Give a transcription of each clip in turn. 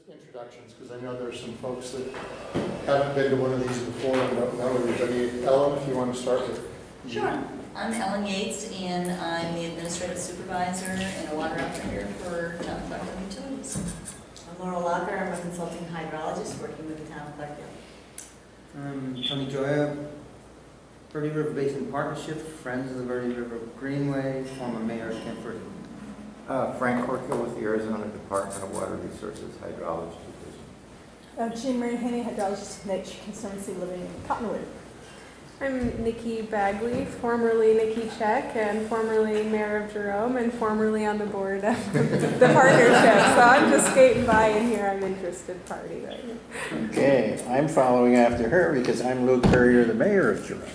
introductions, because I know there's some folks that haven't been to one of these before and don't know everybody. Ellen, if you want to start with. Sure. I'm Ellen Yates, and I'm the administrative supervisor and a water operator for Town of Clarkdale Utilities. I'm Laurel Locker. I'm a consulting hydrologist working with the Town of Clarkdale. I'm Tony Joya, Verde River Basin Partnership, Friends of the Verde River Greenway, former mayor of Kimberly. Frank Corkill with the Arizona Department of Water Resources Hydrology Division. Jean Marie Haney, hydrologist of Nature Conservancy, living in Cottonwood. I'm Nikki Bagley, formerly Nikki Check, and formerly mayor of Jerome, and formerly on the board of the partnership. So I'm just skating by in here. I'm interested party right now. Okay, I'm following after her because I'm Luke Currier, the mayor of Jerome.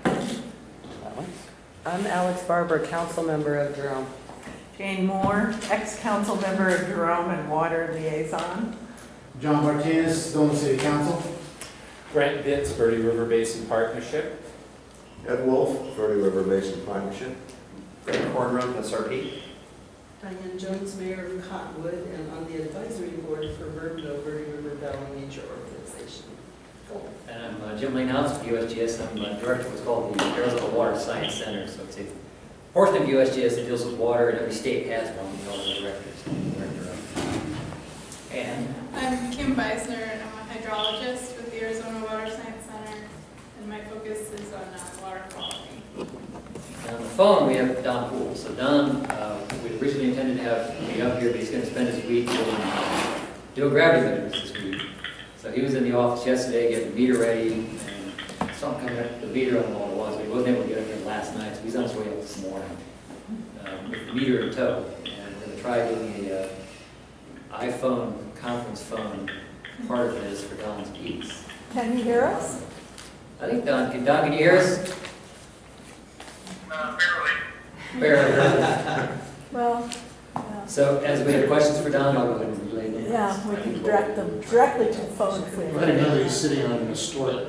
Alex? I'm Alex Barber, council member of Jerome. Jane Moore, ex-council member of Jerome and water liaison. John Martinez, Stone City Council. Brent Bitts, Verde River Basin Partnership. Ed Wolf, Verde River Basin Partnership. Greg Cornroad, SRP. Diane Jones, mayor of Cottonwood, and on the advisory board for Verde River Valley Nature Organization. And I'm Jim Leenhouts with USGS. I'm director of what's called the Arizona Water Science Center. So it's a portion of USGS that deals with water, and every state has one. We call it the director of. And I'm Kim Beisner, and I'm a hydrologist with the Arizona Water Science Center, and my focus is on water quality. And on the phone, we have Don Poole. So Don, we originally intended to have me up here, but he's going to spend his week doing gravity measurements this week. So he was in the office yesterday getting the meter ready, and something coming up, the meter, I don't know what it was, but he wasn't able to get up here last night, so he's on his way up this morning with the meter in tow. And we're going to try doing a iPhone conference phone part of this for Don's piece. Can you hear us? I think Don, can you hear us? Barely. Barely. Well, yeah. So as we have questions for Don, I'll go ahead and relay them. Yeah, we can direct them directly to the phone if we I didn't know he's sitting on an historic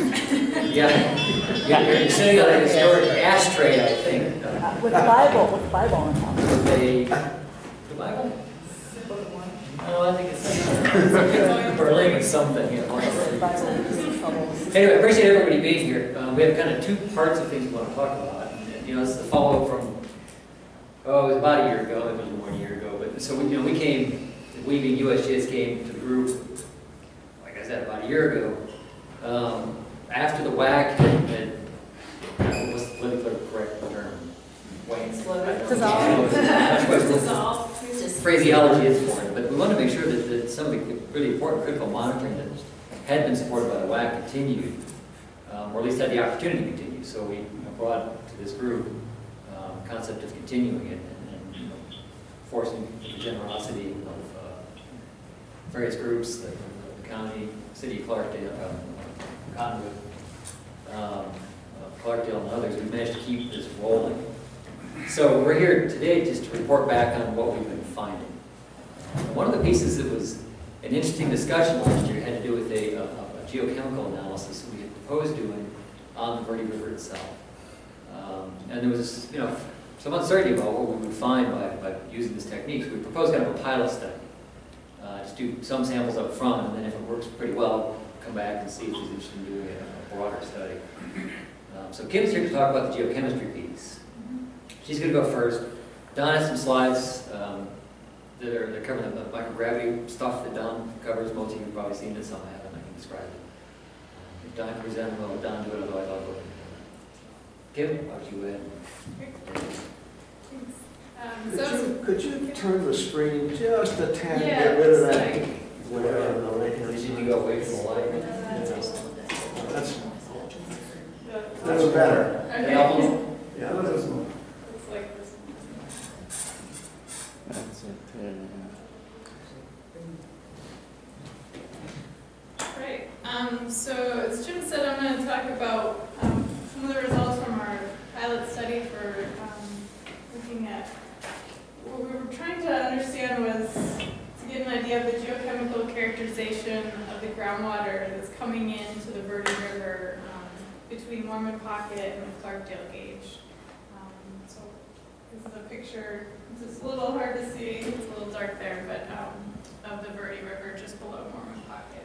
Yeah, you're sitting on a historic ashtray, I think. with Bible on top. With the Bible? No, I think it's Berlin something. Anyway, I appreciate everybody being here. We have kind of two parts of things we want to talk about. And, you know, this is the follow-up from, it was about a year ago, maybe a little more than a year ago. But so we came, we being USGS came to the group, like I said, about a year ago. After the WAC had what's the politically correct term? Dissolved. Phraseology is for it, but we want to make sure that some of the really important critical monitoring that had been supported by the WAC continued, or at least had the opportunity to continue. So we brought to this group the concept of continuing it and forcing the generosity of various groups, the county, city of Clarkdale, Cottonwood, Clarkdale, and others. We've managed to keep this rolling. So we're here today just to report back on what we've been finding. One of the pieces that was an interesting discussion last year had to do with a geochemical analysis that we had proposed doing on the Verde River itself. And there was, some uncertainty about what we would find by using this technique. So we proposed kind of a pilot study. Just do some samples up front, and then if it works pretty well, come back and see if there's interest in doing a broader study. So Kim's here to talk about the geochemistry piece. She's going to go first. Don has some slides that cover the microgravity stuff that Don covers. Most of you have probably seen it, some haven't. I can describe it. If Don can present, well, Don do it, otherwise I'll go ahead. Kim, why don't you ahead? Could you turn the screen just a tad, get rid of that? Whatever. Did you go away from the light? That's better. Okay. Yeah, that's more. That's it. Great. So as Jim said, I'm going to talk about some of the results from our pilot study for looking at what we were trying to understand was to get an idea of the geochemical characterization of the groundwater that's coming into the Verde River between Mormon Pocket and the Clarkdale gauge. So this is a picture, it's just a little hard to see, it's a little dark there, but of the Verde River just below Mormon Pocket.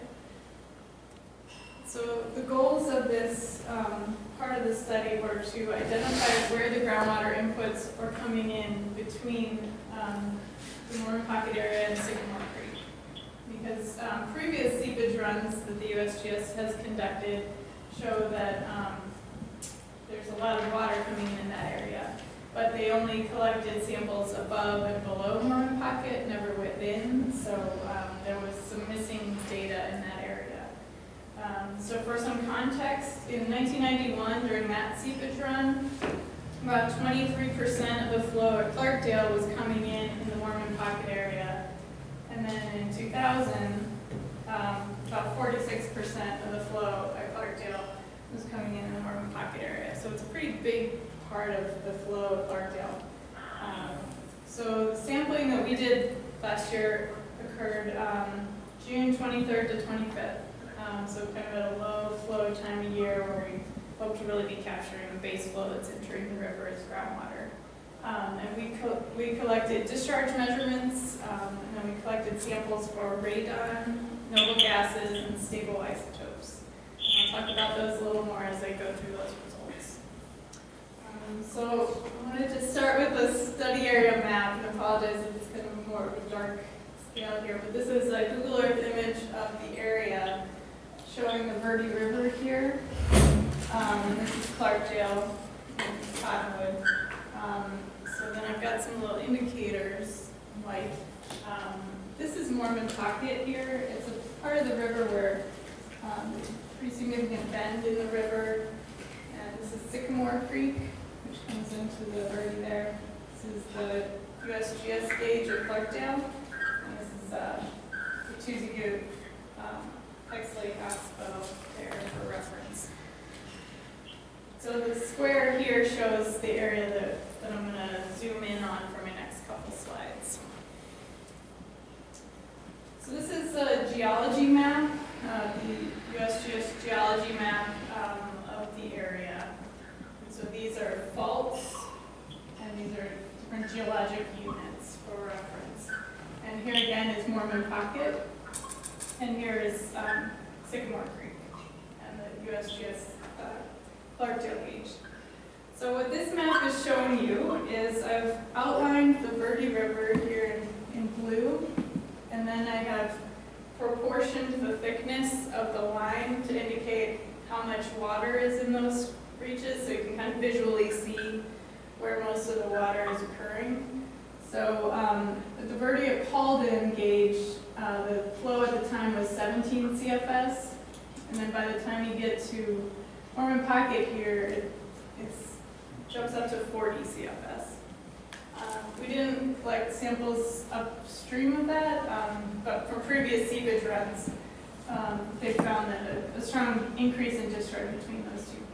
So the goals of this part of the study were to identify where the groundwater inputs are coming in between the Mormon Pocket area and Sycamore Creek. Because previous seepage runs that the USGS has conducted show that there's a lot of water coming in that area. But they only collected samples above and below Mormon Pocket, never within, so there was some missing data in that area. So for some context, in 1991, during that seepage run, about 23% of the flow at Clarkdale was coming in the Mormon Pocket area. And then in 2000, about 46% of the flow at Clarkdale was coming in the Mormon Pocket area. So it's a pretty big part of the flow at Clarkdale. So the sampling that we did last year occurred June 23rd to 25th. So kind of at a low flow time of year where we hope to really be capturing the base flow that's entering the river as groundwater. And we collected discharge measurements, and then we collected samples for radon, noble gases, and stable isotopes. And I'll talk about those a little more as I go through those results. So I wanted to start with the study area map, and apologize if it's kind of more of a dark scale here, but this is a Google Earth image of the area showing the Verde River here. And this is Clarkdale and Cottonwood. So then I've got some little indicators, like this is Mormon Pocket here. It's a part of the river where there's a pretty significant bend in the river. And this is Sycamore Creek, which comes into the Verde there. This is the USGS gauge at Clarkdale. And this is the Tuesday Lake Hospital there for reference. So the square here shows the area that I'm going to zoom in on for my next couple slides. So this is a geology map, the USGS geology map of the area. And so these are faults, and these are different geologic units for reference. And here again is Mormon Pocket, and here is Sycamore Creek and the USGS Clarkdale gauge. So what this map is showing you is I've outlined the Verde River here in blue, and then I have proportioned the thickness of the line to indicate how much water is in those reaches, so you can kind of visually see where most of the water is occurring. So the Verde at Paulden gauge, the flow at the time was 17 CFS, and then by the time you get to Mormon Pocket here, it jumps up to 40 CFS. We didn't collect samples upstream of that, but from previous seepage runs, they found that a strong increase in discharge between those 2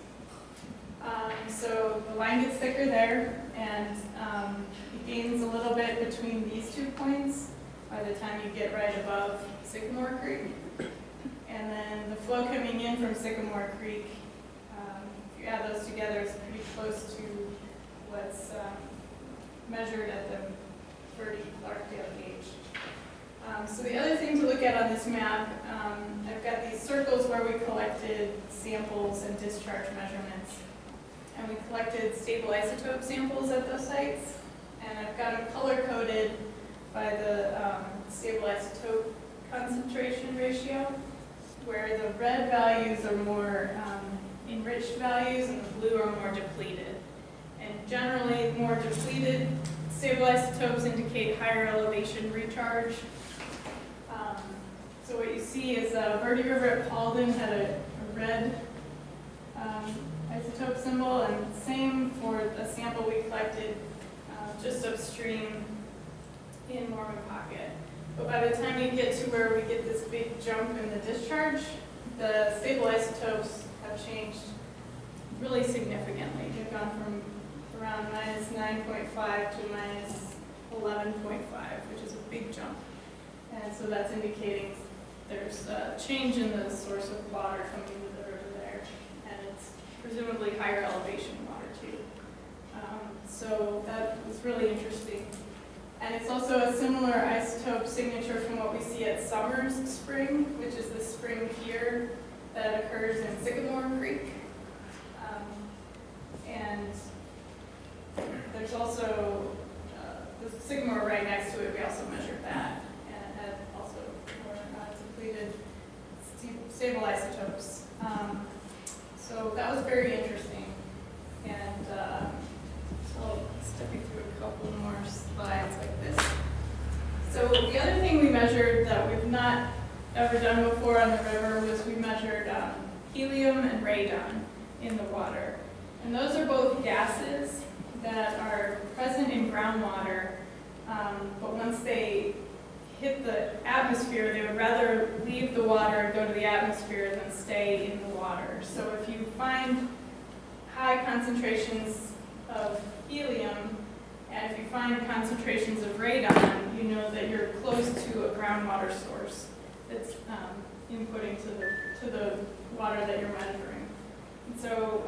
points. So the line gets thicker there, and it gains a little bit between these 2 points by the time you get right above Sycamore Creek. And then the flow coming in from Sycamore Creek, if you add those together, it's pretty close to what's measured at the Verde Clarkdale gauge. So the other thing to look at on this map, I've got these circles where we collected samples and discharge measurements. And we collected stable isotope samples at those sites. And I've got them color-coded by the stable isotope concentration ratio, where the red values are more enriched values and the blue are more depleted. And generally, more depleted stable isotopes indicate higher elevation recharge. So what you see is Verde River at Paulden had a red isotope symbol, and same for a sample we collected just upstream in Mormon Pocket. But by the time you get to where we get this big jump in the discharge, the stable isotopes have changed really significantly. They've gone from around minus 9.5 to minus 11.5, which is a big jump. And so that's indicating there's a change in the source of water coming into the river there, and it's presumably higher elevation water too. So that was really interesting. And it's also a similar isotope signature from what we see at Summers Spring, which is the spring here that occurs in Sycamore Creek. And there's also the Sycamore right next to it. We also measured that, and it had also more depleted stable isotopes. So that was very interesting. And I'll step you through a couple more slides like this. So the other thing we measured that we've not ever done before on the river was we measured helium and radon in the water. And those are both gases that are present in groundwater, but once they hit the atmosphere, they would rather leave the water and go to the atmosphere than stay in the water. So if you find high concentrations of helium, and if you find concentrations of radon, you know that you're close to a groundwater source that's inputting to the water that you're measuring. And so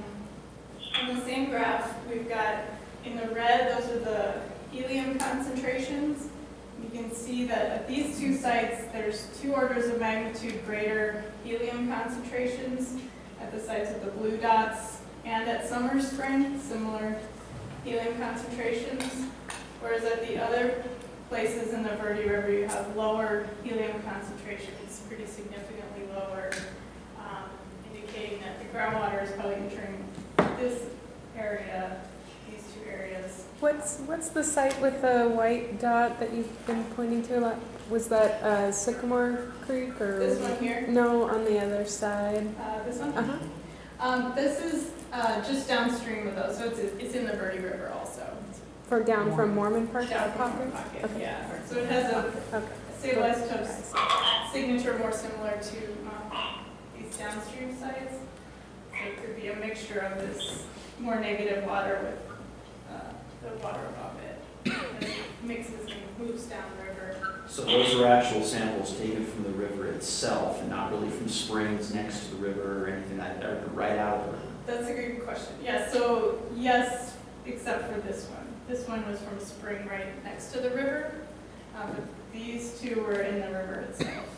on the same graph, we've got in the red, those are the helium concentrations. You can see that at these two sites, there's 2 orders of magnitude greater helium concentrations at the sites of the blue dots, and at Summer Spring, similar helium concentrations, whereas at the other places in the Verde River, you have lower helium concentrations, pretty significantly lower, indicating that the groundwater is probably entering this area, these 2 areas. What's the site with the white dot that you've been pointing to a lot? Was that Sycamore Creek or? This one here? No, on the other side. This one? Uh-huh. This is just downstream of those, so it's in the Verde River also. For down from Mormon Park? Down from Mormon Park, Okay. yeah. So it has a stable isotope signature more similar to these downstream sites. So it could be a mixture of this more negative water with the water above it. And it mixes and moves down the river. So those are actual samples taken from the river itself and not really from springs next to the river or anything like that, or right out of the river? That's a good question. Yeah, so yes, except for this one. This one was from a spring right next to the river, but these 2 were in the river itself.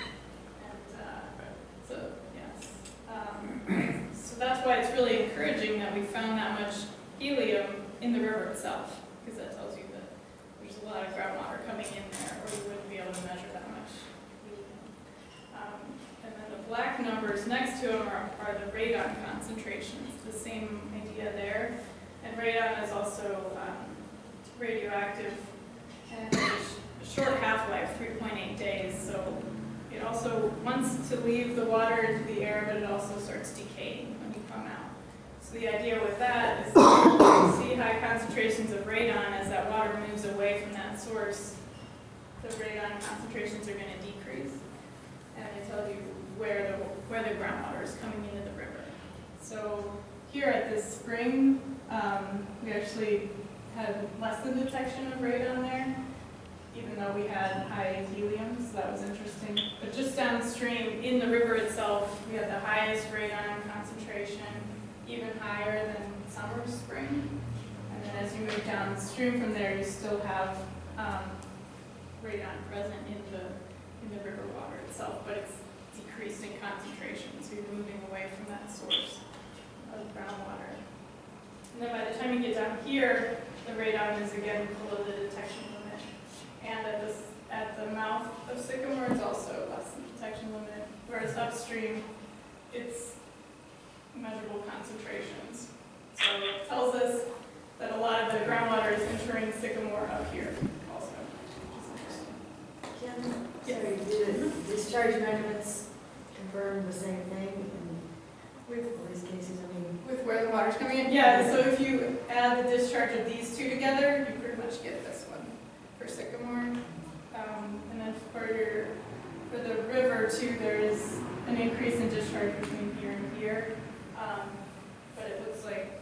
And so, yes. So that's why it's really encouraging that we found that much helium in the river itself, because that tells you that there's a lot of groundwater coming in there, or you wouldn't be able to measure that much helium. And then the black numbers next to them are the radon concentrations, the same idea there. And radon is also radioactive and has a short half-life, 3.8 days. So it also wants to leave the water into the air, but it also starts decaying when you come out. So the idea with that is that you see high concentrations of radon as that water moves away from that source. The radon concentrations are going to decrease, and they tell you where the groundwater is coming into the river. So here at this spring, we actually had less than detection of radon there, even though we had high helium, so that was interesting. But just downstream, in the river itself, we had the highest radon concentration, even higher than Summer Spring. And then as you move downstream from there, you still have radon present in the river water itself, but it's decreased in concentration, so you're moving away from that source of groundwater. And then by the time you get down here, the radon is again below the detection limit. And at the mouth of Sycamore, it's also less than detection limit, whereas upstream, it's measurable concentrations. So it tells us that a lot of the groundwater is entering Sycamore up here also, which is interesting. Kim, sorry, do the discharge measurements confirm the same thing with all these cases? I mean, with where the water's coming in? Yeah, so if you add the discharge of these 2 together, you pretty much get this one for Sycamore. And then for the river too, there is an increase in discharge between here and here. But it looks like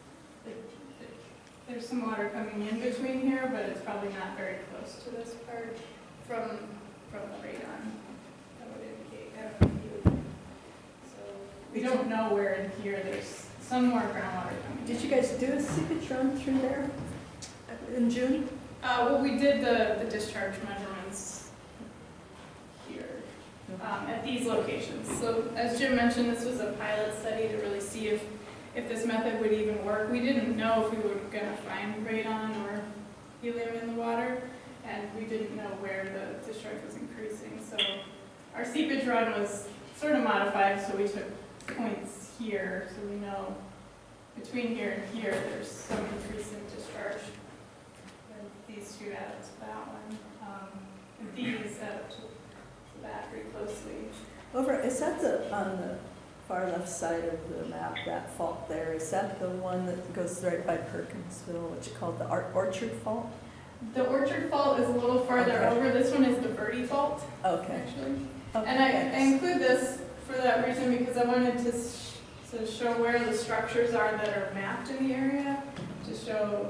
there's some water coming in between here, but it's probably not very close to this part from the radon. That would indicate helium. So we don't know where in here there's some more groundwater coming Did you guys do a seepage run through there in June? Well, we did the discharge measurements here at these locations. So as Jim mentioned, this was a pilot study to really see if this method would even work. We didn't know if we were going to find radon or helium in the water, and we didn't know where the discharge was increasing. So our seepage run was sort of modified, so we took points here, so we know between here and here there's some increase in discharge. And these two add up to that one. And these add up to that pretty closely. Is that on the far left side of the map, that fault there, is that the one that goes right by Perkinsville, what you call the Orchard Fault? The Orchard Fault is a little farther over. This one is the Verde Fault, okay. actually. Okay, And I include this for that reason because I wanted to show where the structures are that are mapped in the area, to show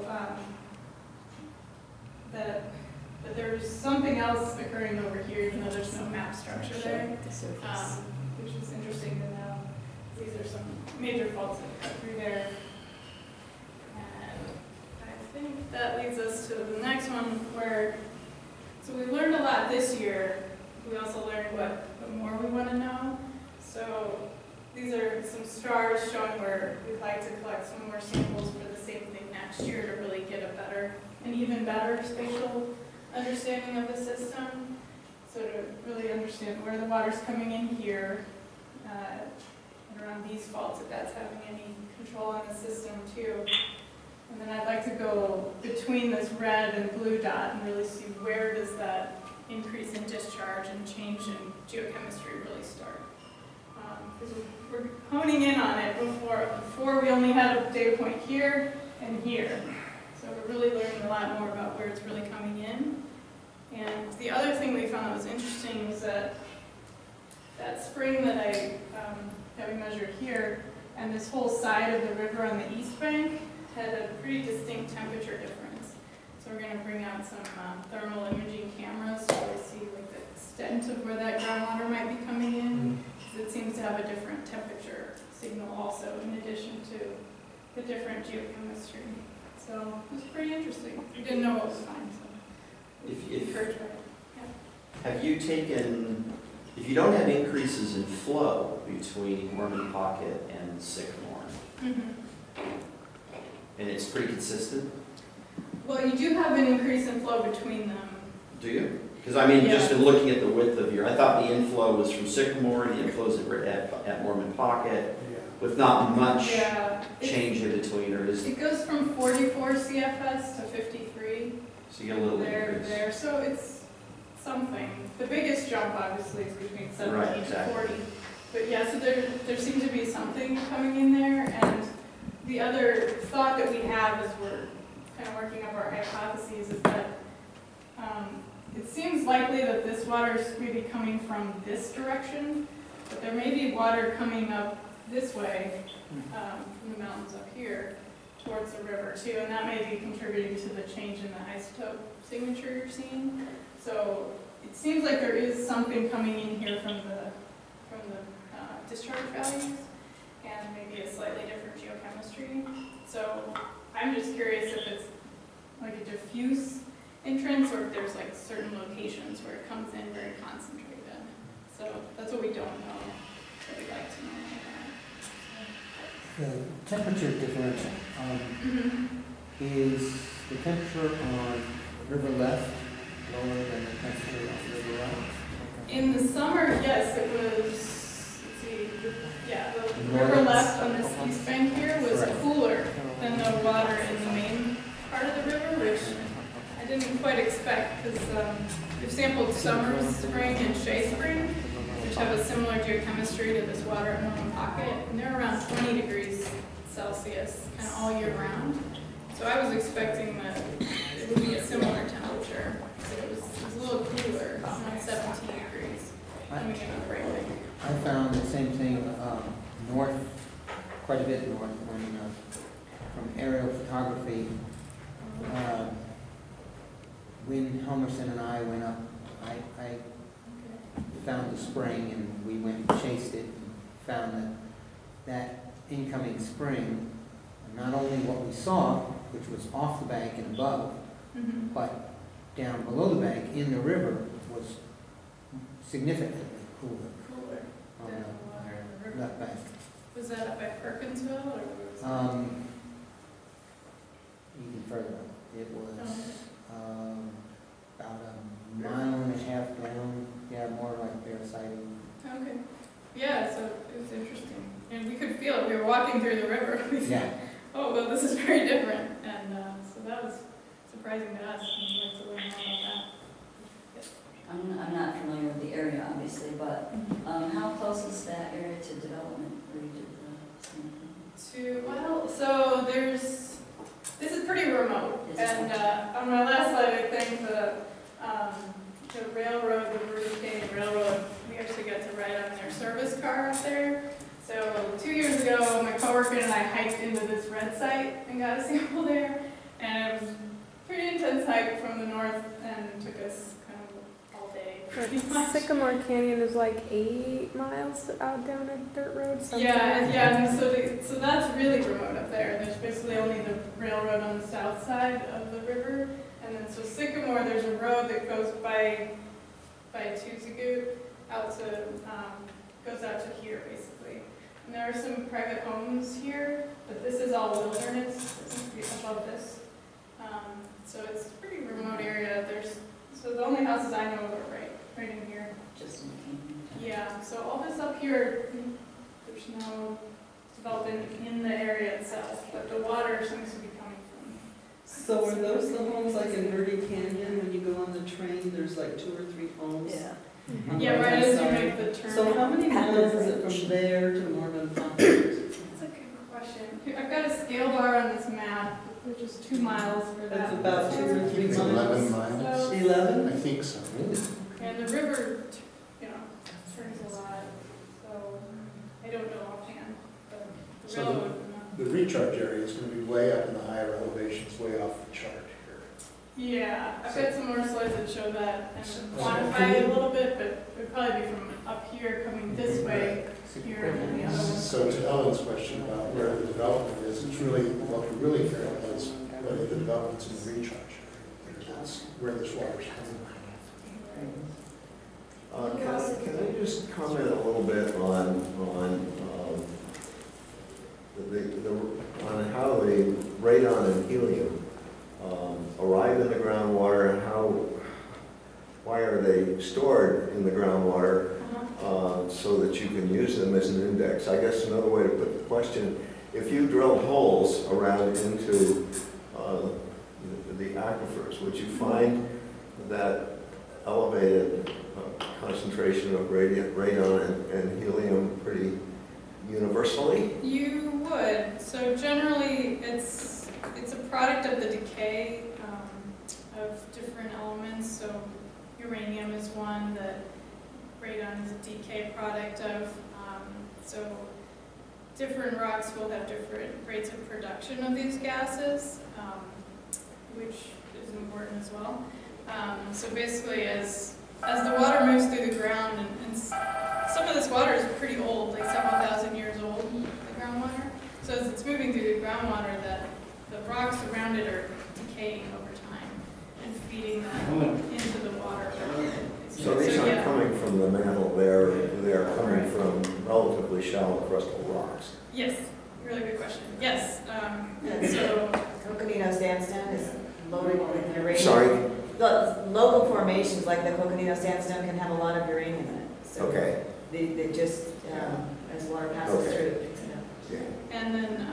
that there's something else occurring over here, even though there's no map structure there, which is interesting to know. These are some major faults that cut through there. And I think that leads us to the next one so we learned a lot this year. We also learned what more we want to know. So these are some stars showing where we'd like to collect some more samples for the same thing next year to really get an even better spatial understanding of the system. So to really understand where the water's coming in here, and around these faults, if that's having any control on the system too. And then I'd like to go between this red and blue dot and really see where does that increase in discharge and change in geochemistry really start. Because we're honing in on it before we only had a data point here and here. So we're really learning a lot more about where it's really coming in. And the other thing we found that was interesting was that spring that we measured here and this whole side of the river on the east bank had a pretty distinct temperature difference. So we're going to bring out some thermal imaging cameras to really see like the extent of where that groundwater might be coming in, because it seems to have a different temperature signal also, in addition to the different geochemistry. So it was pretty interesting. We didn't know what was fine. So Have you taken, if you don't have increases in flow between Mormon Pocket and Sycamore, and it's pretty consistent? Well, you do have an increase in flow between them. Do you? Because I mean, just in looking at the width of I thought the inflow was from Sycamore, the inflow's at Mormon Pocket, with not much change in between, or is it goes from 44 CFS to 53. So you get a little increase. There. So it's something. The biggest jump, obviously, is between 17 and 40. But yeah, so there seems to be something coming in there. And the other thought that we have as we're kind of working up our hypotheses is that it seems likely that this water is maybe coming from this direction, but there may be water coming up this way from the mountains up here towards the river too, and that may be contributing to the change in the isotope signature you're seeing. So it seems like there is something coming in here from the discharge values, and maybe a slightly different geochemistry. So I'm just curious if it's like a diffuse entrance or if there's like certain locations where it comes in very concentrated. So that's what we don't know, that we'd like to know. The temperature differential is the temperature on river left lower than the temperature on river right? In the summer, yes, it was, let's see, the river left on this east bank here was cooler than the water in the main part of the river, which I didn't quite expect because we've sampled summer, spring, and Shea Spring, which have a similar geochemistry to this water in Mormon Pocket, and they're around 20 degrees Celsius kind of all year round. So I was expecting that it would be a similar temperature. So it was a little cooler, around 17 degrees coming in on the right bank. I found the same thing north, quite a bit north, when from aerial photography. When Helmerson and I went up, I found the spring and we went and chased it and found that incoming spring not only we saw, which was off the bank and above, Mhm. but down below the bank in the river was significantly cooler Cooler on than the water in the river. that bank. Was that up by Perkinsville or was that? Even further up. It was Oh. about a mile and a half down, yeah, more like bear sighting. Okay. Yeah, so it was interesting. And we could feel it. We were walking through the river. We Yeah. thought, oh, well, this is very different. And so that was surprising to us. And we'd like to learn more about that. Yes. I'm not familiar with the area, obviously, but how close is that area to development where you did the sampling? Well, so this is pretty remote. And on my last slide, I think the railroad, the Verde Canyon Railroad, we actually got to ride on their service car up there. So 2 years ago, my coworker and I hiked into this red site and got a sample there. And it was a pretty intense hike from the north and took us kind of all day. Pretty much. Sycamore Canyon is like 8 miles out down a dirt road somewhere. Yeah, and so that's really remote up there. There's basically only the railroad on the south side of the river. And then so Sycamore, there's a road that goes by Tuzagoot out to, goes out to here basically. And there are some private homes here, but this is all wilderness above this. So it's a pretty remote area. So the only houses I know of are right in here. Just in the canyon. Yeah, so all this up here, there's no development in the area itself, but the water seems to be coming from. So are those the homes like in Verde Canyon, when you go on the train, there's like 2 or 3 homes? Yeah. on the Yeah, right left as you side? make the turn. So how many miles is it from there to Mormon Pocket? That's a good question. I've got a scale bar on this map, which is 2 miles for that. That's about 2 or 3 It's miles. 11 miles. 11? I think so. And the river, turns a lot, so I don't know offhand, but the So railroad. The recharge area is going to be way up in the higher elevations, way off the chart here. Yeah, I've got some more slides that show that and So- quantify it a little bit, but it would probably be from up here coming this way, here, and then the other one. So to Ellen's question about where the development is, it's really, what we're really caring about is whether the development's in the recharge area. That's where this water's coming. Can I just comment a little bit on how the radon and helium arrive in the groundwater and why are they stored in the groundwater so that you can use them as an index? I guess another way to put the question, if you drill holes around into the aquifers, would you find that elevated concentration of radon and helium pretty universally? You would. So generally, it's a product of the decay of different elements. So uranium is one that radon is a decay product of. So different rocks will have different rates of production of these gases, which is important as well. So basically, as the water moves through the ground, and some of this water is pretty old, like several thousand years old, the groundwater. So as it's moving through the groundwater, the rocks around it are decaying over time and feeding that into the water. So these aren't coming from the mantle, they're coming from relatively shallow crustal rocks. Yes, really good question. Yes. So Coconino sandstone is loaded with uranium. Sorry? The local formations like the Coconino sandstone can have a lot of uranium in it. So Okay. they just, as water passes Okay. through, it picks it up. Yeah. And then,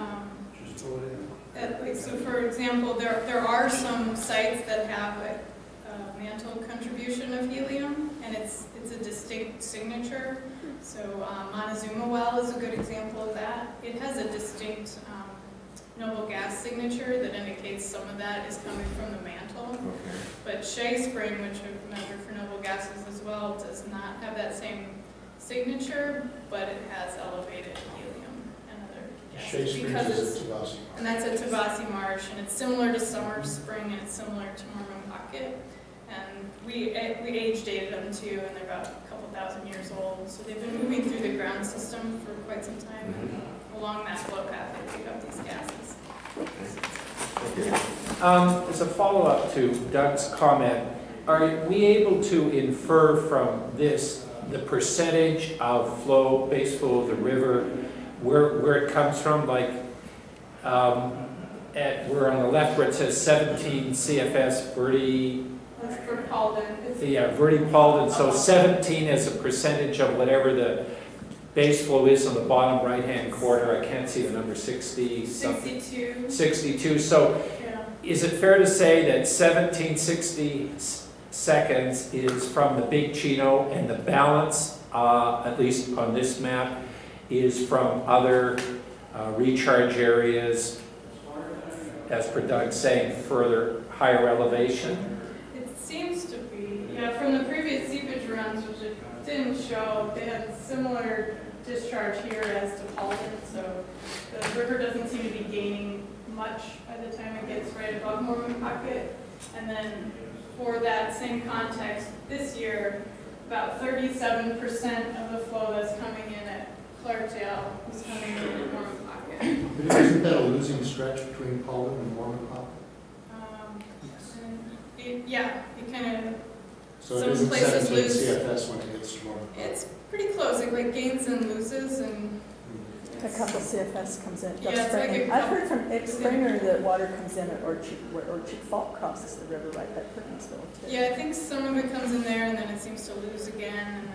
so for example, there are some sites that have a mantle contribution of helium, and it's a distinct signature. So Montezuma Well is a good example of that. It has a distinct noble gas signature that indicates some of that is coming from the mantle. Okay. But Shea Spring, which we've measured for noble gases as well, does not have that same signature, but it has elevated helium and other gases. Shea Springs because is it's, at Tabasi. and that's at Tabasi Marsh, and it's similar to Summer Spring, and it's similar to Mormon Pocket. And we age dated them too, and they're about a couple thousand years old. So they've been moving through the ground system for quite some time. And along that flow path, they pick up these gases. As a follow-up to Doug's comment, are we able to infer from this the percentage of flow, base flow of the river, where it comes from? Like, we're on the left where it says 17 CFS Verde. That's for Paulden. Yeah, Verde Paulden. So 17 as a percentage of whatever the base flow is on the bottom right-hand corner. I can't see the number 60 something. 62. 62. So is it fair to say that 1760 seconds is from the Big Chino and the balance, at least on this map, is from other recharge areas, as per Doug saying, further higher elevation? It seems to be. Yeah, from the previous seepage runs, which it didn't show, they had similar discharge here as to Paulden, so the river doesn't seem to be gaining much by the time it gets right above Mormon Pocket. And then for that same context, this year, about 37% of the flow that's coming in at Clarkdale is coming in at Mormon Pocket. But isn't that a losing stretch between Paulden and Mormon Pocket? Yeah, it kind of, So some it isn't places 17 lose. CFS when it hits Mormon Pocket? It's pretty close, it like gains and loses, and A couple CFS comes in. Yeah, it's like a I've couple- heard from Ed Springer that water comes in at Orchard, where Orchard Fault crosses the river right by Perkinsville too. yeah, I think some of it comes in there and then it seems to lose again, and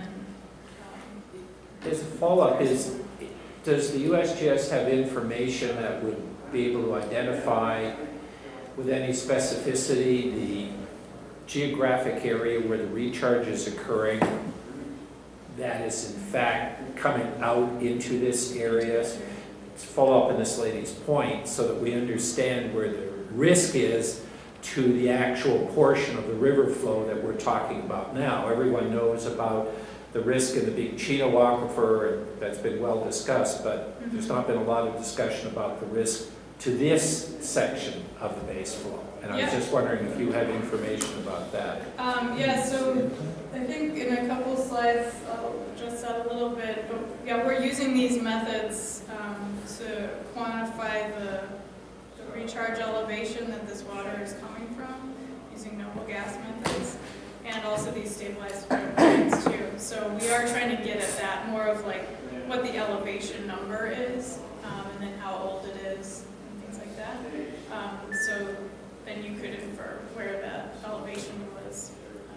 then As a follow-up, does the USGS have information that would be able to identify with any specificity the geographic area where the recharge is occurring that is in fact coming out into this area? To follow up on this lady's point, so that we understand where the risk is to the actual portion of the river flow that we're talking about now. Everyone knows about the risk in the Big Chino Aquifer, and that's been well discussed, but there's not been a lot of discussion about the risk to this section of the base flow. And I was just wondering if you have information about that. yeah, so I think in a couple slides I'll address that a little bit, but yeah, we're using these methods to quantify the recharge elevation that this water is coming from, using noble gas methods, and also these stabilized methods too. So we are trying to get at that more of like what the elevation number is, and then how old it is, and things like that. So then you could infer where that elevation was,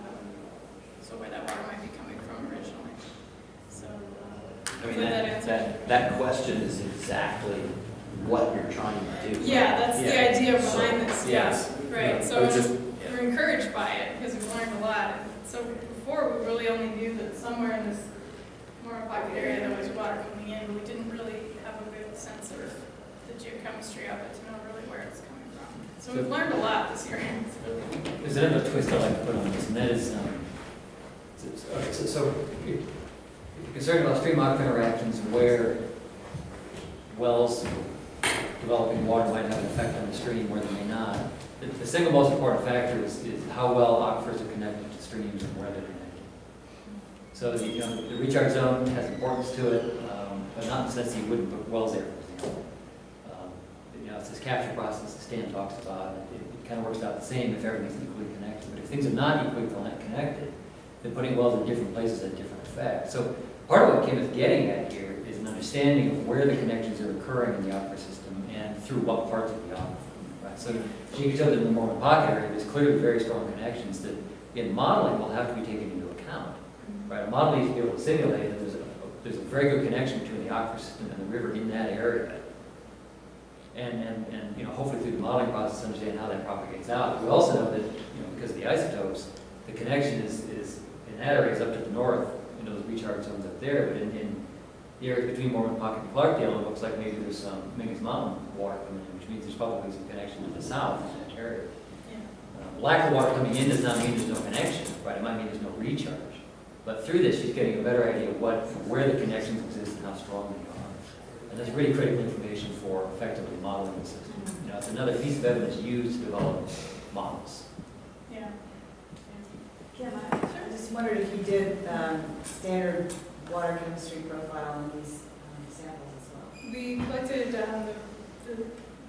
so where that water might be coming from originally. So, I mean, that question is exactly what you're trying to do. yeah, that's the idea behind this. Yes. Right. So we're encouraged by it because we've learned a lot. So before we really only knew that somewhere in this Mormon Pocket area there was water coming in, but we didn't really have a good sense of the geochemistry of it to know really where it's coming from. So we've learned a lot this year. It's really There's another twist I'd like to put on this, and that is, so if you're concerned about stream aquifer interactions where wells developing water might have an effect on the stream, where they may not, the single most important factor is how well aquifers are connected to streams and where they're connected. So the recharge zone has importance to it, but not in the sense that you wouldn't put wells there, for example. It's this capture process that Stan talks about. It kind of works out the same if everything's equally connected. But if things are not equally connected, then putting wells in different places has a different effect. So part of what Kim is getting at here is an understanding of where the connections are occurring in the aquifer system and through what parts of the aquifer. Right? So you can tell that in the Mormon Pocket area, there's clearly very strong connections that in modeling will have to be taken into account. Right? A model needs to be able to simulate that there's a very good connection between the aquifer system and the river in that area. And hopefully through the modeling process understand how that propagates out. We also know that because of the isotopes, the connection is in that area is up to the north, those recharge zones up there, but in the area between Mormon Pocket and Clarkdale, it looks like maybe there's some Mingus Mountain water coming in, which means there's probably some connection to the south in that area. Lack of water coming in does not mean there's no connection, right? It might mean there's no recharge. But through this, she's getting a better idea of where the connections exist and how strong they are. And that's really critical information for effectively modeling the system. It's another piece of evidence used to develop models. Yeah. Kim, I just wondered if you did standard water chemistry profile on these samples as well. We collected the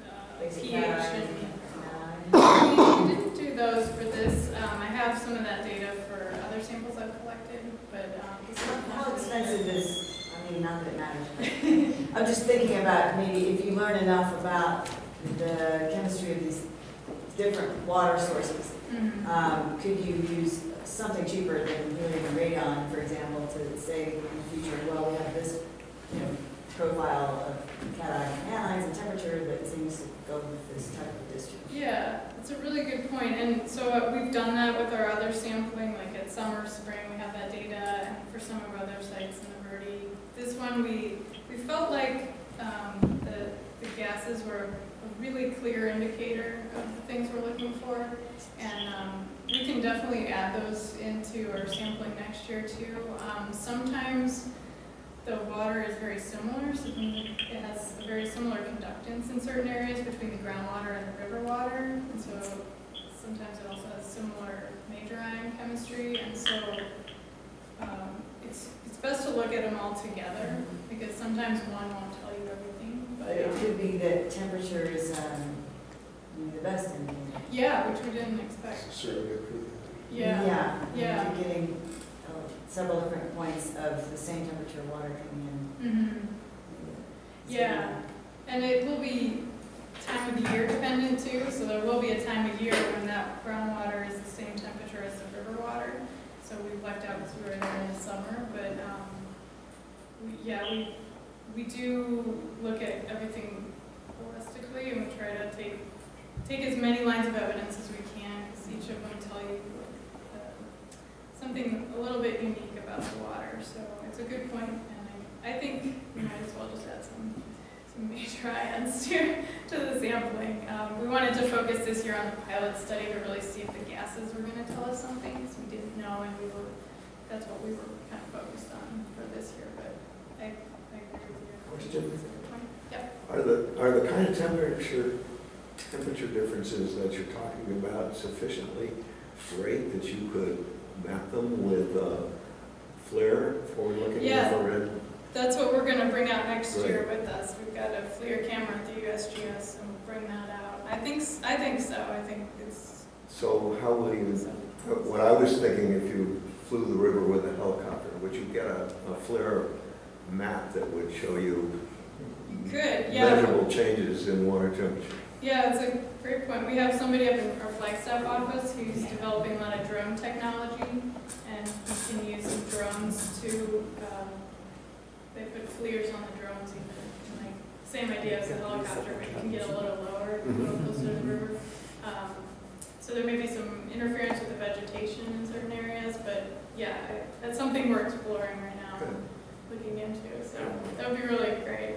Basic pH cation. and we didn't do those for this. I have some of that data for other samples I've collected, but this one. How expensive is, I mean, not that it matters, but I'm just thinking about maybe if you learn enough about the chemistry of these different water sources, could you use something cheaper than helium and radon, for example, to say in the future, well, we have this, profile of cations and temperature that seems to go with this type of discharge. Yeah, that's a really good point. And so we've done that with our other sampling, like at summer, spring, we have that data, and for some of our other sites in the Verde. This one, we felt like the gases were a really clear indicator of the things we're looking for. And we can definitely add those into our sampling next year too. Sometimes the water is very similar, so it has a very similar conductance in certain areas between the groundwater and the river water, and so sometimes it also has similar major ion chemistry, and so it's best to look at them all together, because sometimes one won't tell you everything. But it could be that temperature is the best indicator. Yeah, which we didn't expect. Yeah. You're getting several different points of the same temperature water coming in. Yeah, and it will be time of the year dependent too, so there will be a time of year when that groundwater is the same temperature as the river water. So we lucked out because we were there in the summer, but we do look at everything holistically, and we try to take as many lines of evidence as we can, because each of them tell you something a little bit unique about the water. So it's a good point, and I think we might as well just add some major ions to the sampling. We wanted to focus this year on the pilot study to really see if the gases were going to tell us something, because we didn't know, and that's what we were kind of focused on for this year. But I agree with you. Question? Yep. Are the kind of temperature differences that you're talking about sufficiently great that you could map them with FLIR, forward-looking infrared? That's what we're going to bring out next year with us. We've got a FLIR camera at the USGS, and we'll bring that out. I think so. I think it's. So how will you? What I was thinking, if you flew the river with a helicopter, would you get a FLIR map that would show you measurable changes in water temperature? Yeah, it's a great point. We have somebody up in our Flagstaff office who's developing a lot of drone technology, and he can use some drones to, they put FLIRs on the drones even, like, same idea as a helicopter, but you can get a little lower, a little closer to the river. So there may be some interference with the vegetation in certain areas, but yeah, that's something we're exploring right now, looking into, so that would be really great.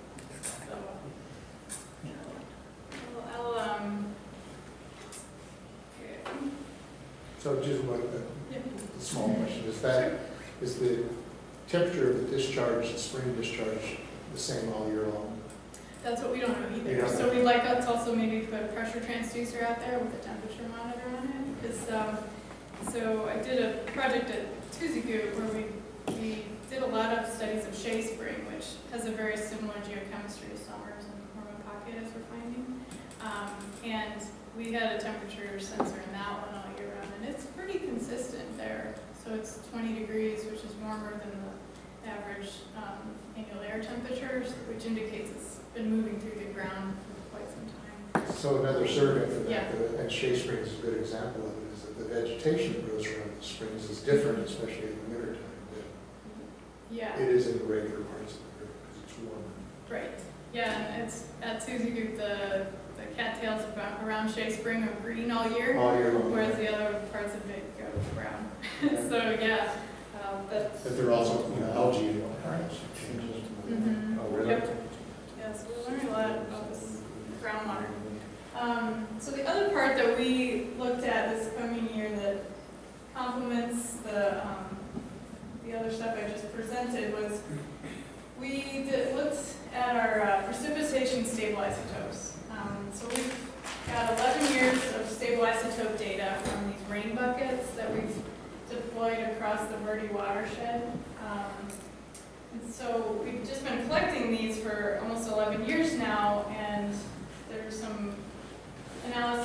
So just one small question, is the temperature of the discharge, the spring discharge, the same all year long? That's what we don't know either. So we'd like us also maybe put a pressure transducer out there with a temperature monitor on it. Because, so I did a project at Tuzagoot where we did a lot of studies of Shea Spring, which has a very similar geochemistry to Summers and Mormon Pocket, as we're finding. And we had a temperature sensor in that one all year round, and it's pretty consistent there. So it's 20 degrees, which is warmer than the average annual air temperatures, which indicates it's been moving through the ground for quite some time. So another survey for that, and Shea Springs is a good example of it, is that the vegetation that grows around the springs is different, especially in the winter time. It is in the regular parts of the river because it's warmer. Right. Yeah, and it's at Tuzagoot, the cattails around Shea Spring are green all year long, whereas the other parts of it go brown. So yeah, that's. But they're also, algae and all kinds of changes. Oh, really? Yep. Yeah, so we're learning a lot about this groundwater. So the other part that we looked at this coming year that complements the other stuff I just presented was we looked at our precipitation stable isotopes. So we've got 11 years of stable isotope data from these rain buckets that we've deployed across the Verde watershed. And so we've just been collecting these for almost 11 years now, and there's some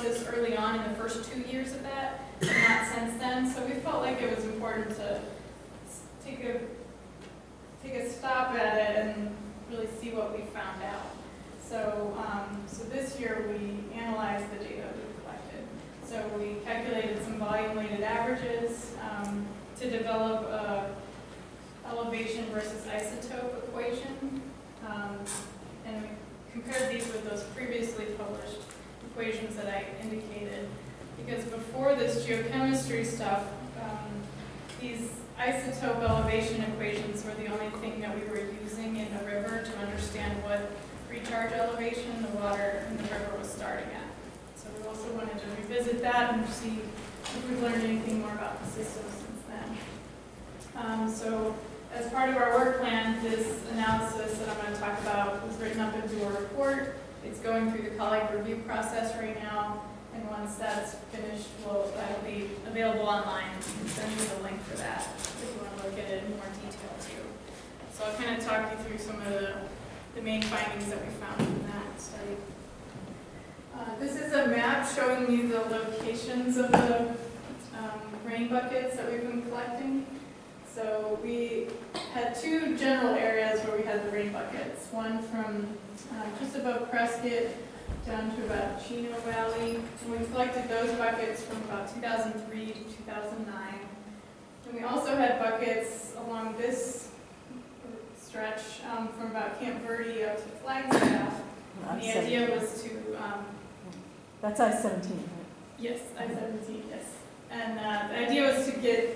analysis early on in the first 2 years of that, and not since then. So we felt like it was important to take a stop at it and really see what we found out. So, so this year we analyzed the data we collected. So we calculated some volume-weighted averages to develop a elevation versus isotope equation, and we compared these with those previously published equations that I indicated. Because before this geochemistry stuff, these isotope elevation equations were the only thing that we were using in the river to understand what recharge elevation the water in the river was starting at. So we also wanted to revisit that and see if we've learned anything more about the system since then. So as part of our work plan, this analysis that I'm going to talk about was written up into a report. It's going through the colleague review process right now, and once that's finished, that'll be available online. You can send you the link for that if you want to look at it in more detail too. So I'll kind of talk you through some of the main findings that we found in that study. This is a map showing you the locations of the rain buckets that we've been collecting. So we had two general areas where we had the rain buckets. One from just above Prescott down to about Chino Valley. And we collected those buckets from about 2003 to 2009. And we also had buckets along this stretch from about Camp Verde up to Flagstaff. And the idea was to... that's I-17, right? Yes, I-17, yes. And the idea was to get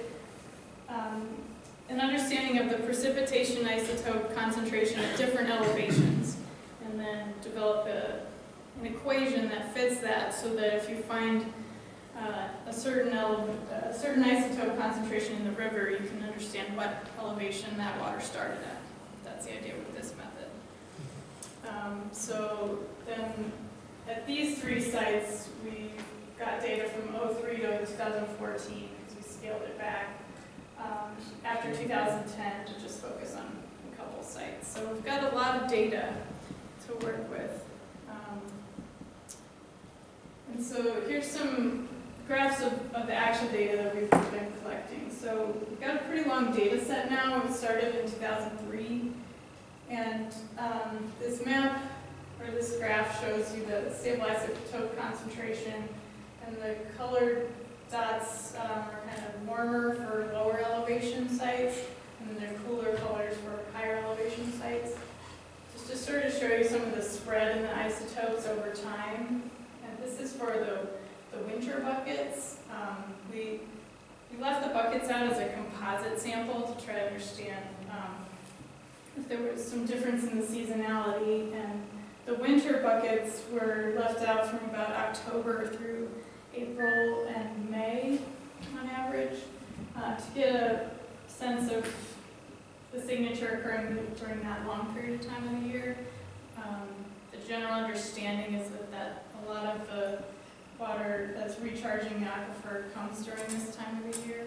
an understanding of the precipitation isotope concentration at different elevations, and then develop an equation that fits that, so that if you find a certain isotope concentration in the river, you can understand what elevation that water started at. That's the idea with this method. So then at these three sites, we got data from 2003 to 2014, because we scaled it back after 2010 to just focus on a couple sites. So we've got a lot of data to work with. And so here's some graphs of the actual data that we've been collecting. So we've got a pretty long data set now. We started in 2003. And this map, or this graph, shows you the stable isotope concentration, and the colored dots are kind of warmer for lower elevation sites, and then they're cooler colors for higher elevation sites. Just to sort of show you some of the spread in the isotopes over time. And this is for the winter buckets. We left the buckets out as a composite sample to try to understand if there was some difference in the seasonality. And the winter buckets were left out from about October through April and May on average, to get a sense of the signature occurring during that long period of time of the year. The general understanding is that a lot of the water that's recharging the aquifer comes during this time of the year.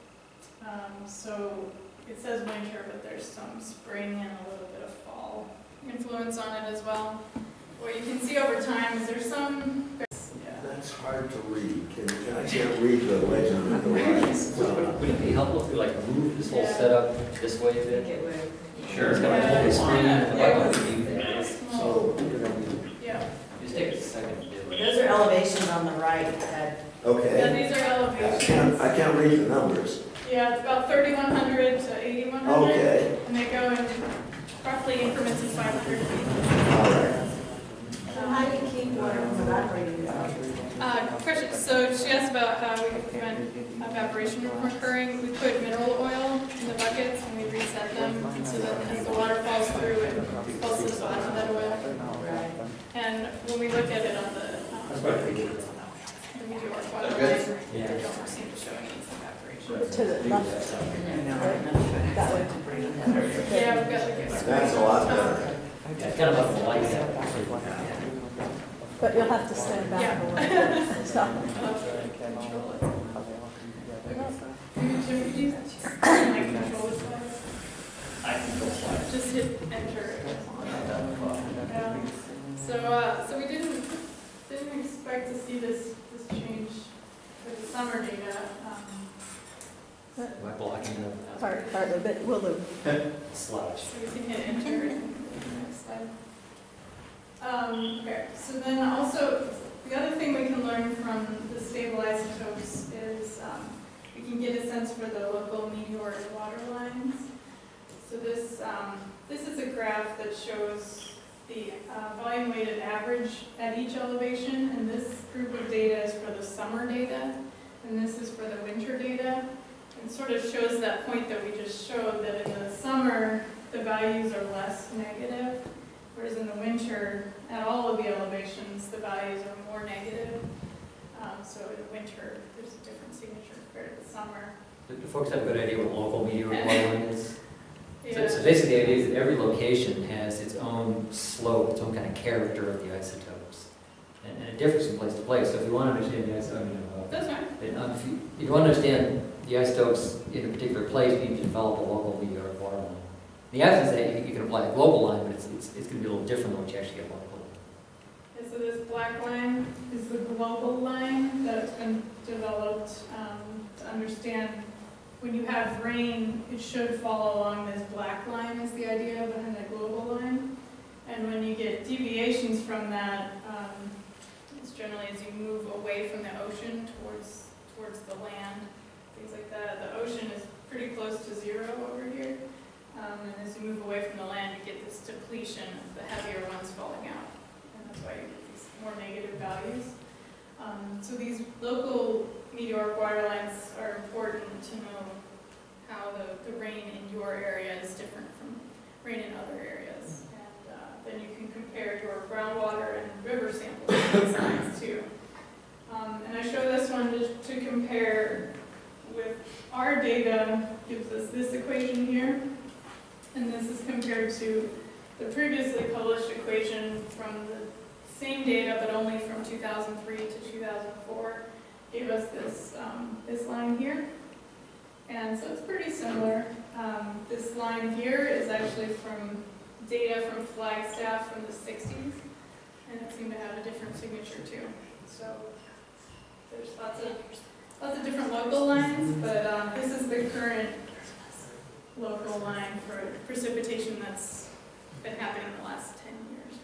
So it says winter, but there's some spring and a little bit of fall influence on it as well. What you can see over time is there's some... That's hard to read. I can't read the legend of the right. Would it be helpful if we like move this whole setup this way a bit? Sure. It's kind of hold the screen and the button. So, yeah. Just take a second to do it. Those are elevations on the right, Ed. okay. Yeah, these are elevations. I can't read the numbers. Yeah, it's about 3,100 to 8,100. Okay. And they go in roughly increments of 500 feet. All right. So how do you keep water from evaporating? Question. So she asked about how we could prevent evaporation from occurring. We put mineral oil in the buckets and we reset them so that as the water falls through, it falls to the bottom of that oil. Right. And when we look at it on the when we do our water line, we don't seem to show any evaporation. To the left, right? That way. Yeah, we've got like a... That's a lot better. Yeah, it's kind of like a light. But you'll have to stand back a little bit. Stop. Just hit enter. Yeah. So we didn't didn't expect to see this change with the summer data. Am I blocking the Part of it will do. slides? So we can hit enter and next slide. Okay, so then also, the other thing we can learn from the stable isotopes is we can get a sense for the local meteoric water lines. So this is a graph that shows the volume weighted average at each elevation, and this group of data is for the summer data, and this is for the winter data. And sort of shows that point that we just showed, that in the summer, the values are less negative, whereas in the winter, at all of the elevations, the values are more negative. So in the winter, there's a different signature compared to the summer. Do folks have a good idea what local meteoric water line is? Yeah. So basically the idea is that every location has its own slope, its own kind of character of the isotopes. And it differs from place to place. So if you want to understand the isotopes, That's right. if you want to understand the isotopes in a particular place, you need to develop a local meteoric water line. In the absence of that, you can apply a global line, but it's going to be a little different than what you actually get local. Yeah, so this black line is the global line that's been developed to understand when you have rain, it should follow along this black line is the idea behind the global line. And when you get deviations from that, it's generally as you move away from the ocean towards the land, things like that. The ocean is pretty close to zero over here. And as you move away from the land, you get this depletion of the heavier ones falling out. And that's why you get these more negative values. So these local meteoric water lines are important to know how the rain in your area is different from rain in other areas. And then you can compare your groundwater and river samples to these lines too. And I show this one to compare with our data, gives us this equation here. And this is compared to the previously published equation from the same data, but only from 2003 to 2004, gave us this line here. And so it's pretty similar. This line here is actually from data from Flagstaff from the 60s, and it seemed to have a different signature too. So there's lots of different local lines, but this is the current local line for precipitation that's been happening in the last 10 years,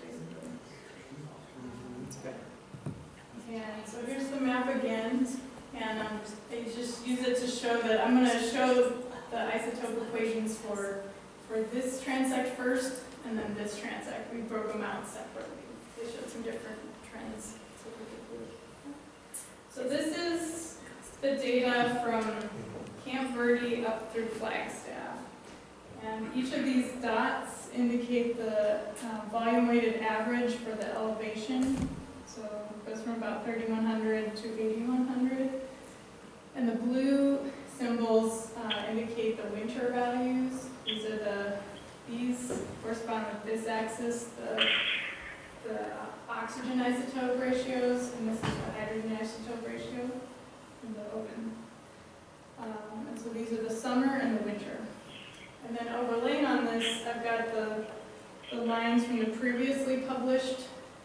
basically. And so here's the map again, and I just use it to show that I'm going to show the isotope equations for this transect first, and then this transect. We broke them out separately. They showed some different trends. So this is the data from Camp Verde up through Flagstaff. And each of these dots indicate the volume-weighted average for the elevation. So it goes from about 3,100 to 8,100. And the blue symbols indicate the winter values. These correspond with this axis, the oxygen isotope ratios, and this is the hydrogen isotope ratio in the open. And so these are the summer and the winter. And then overlaying on this, I've got the lines from the previously published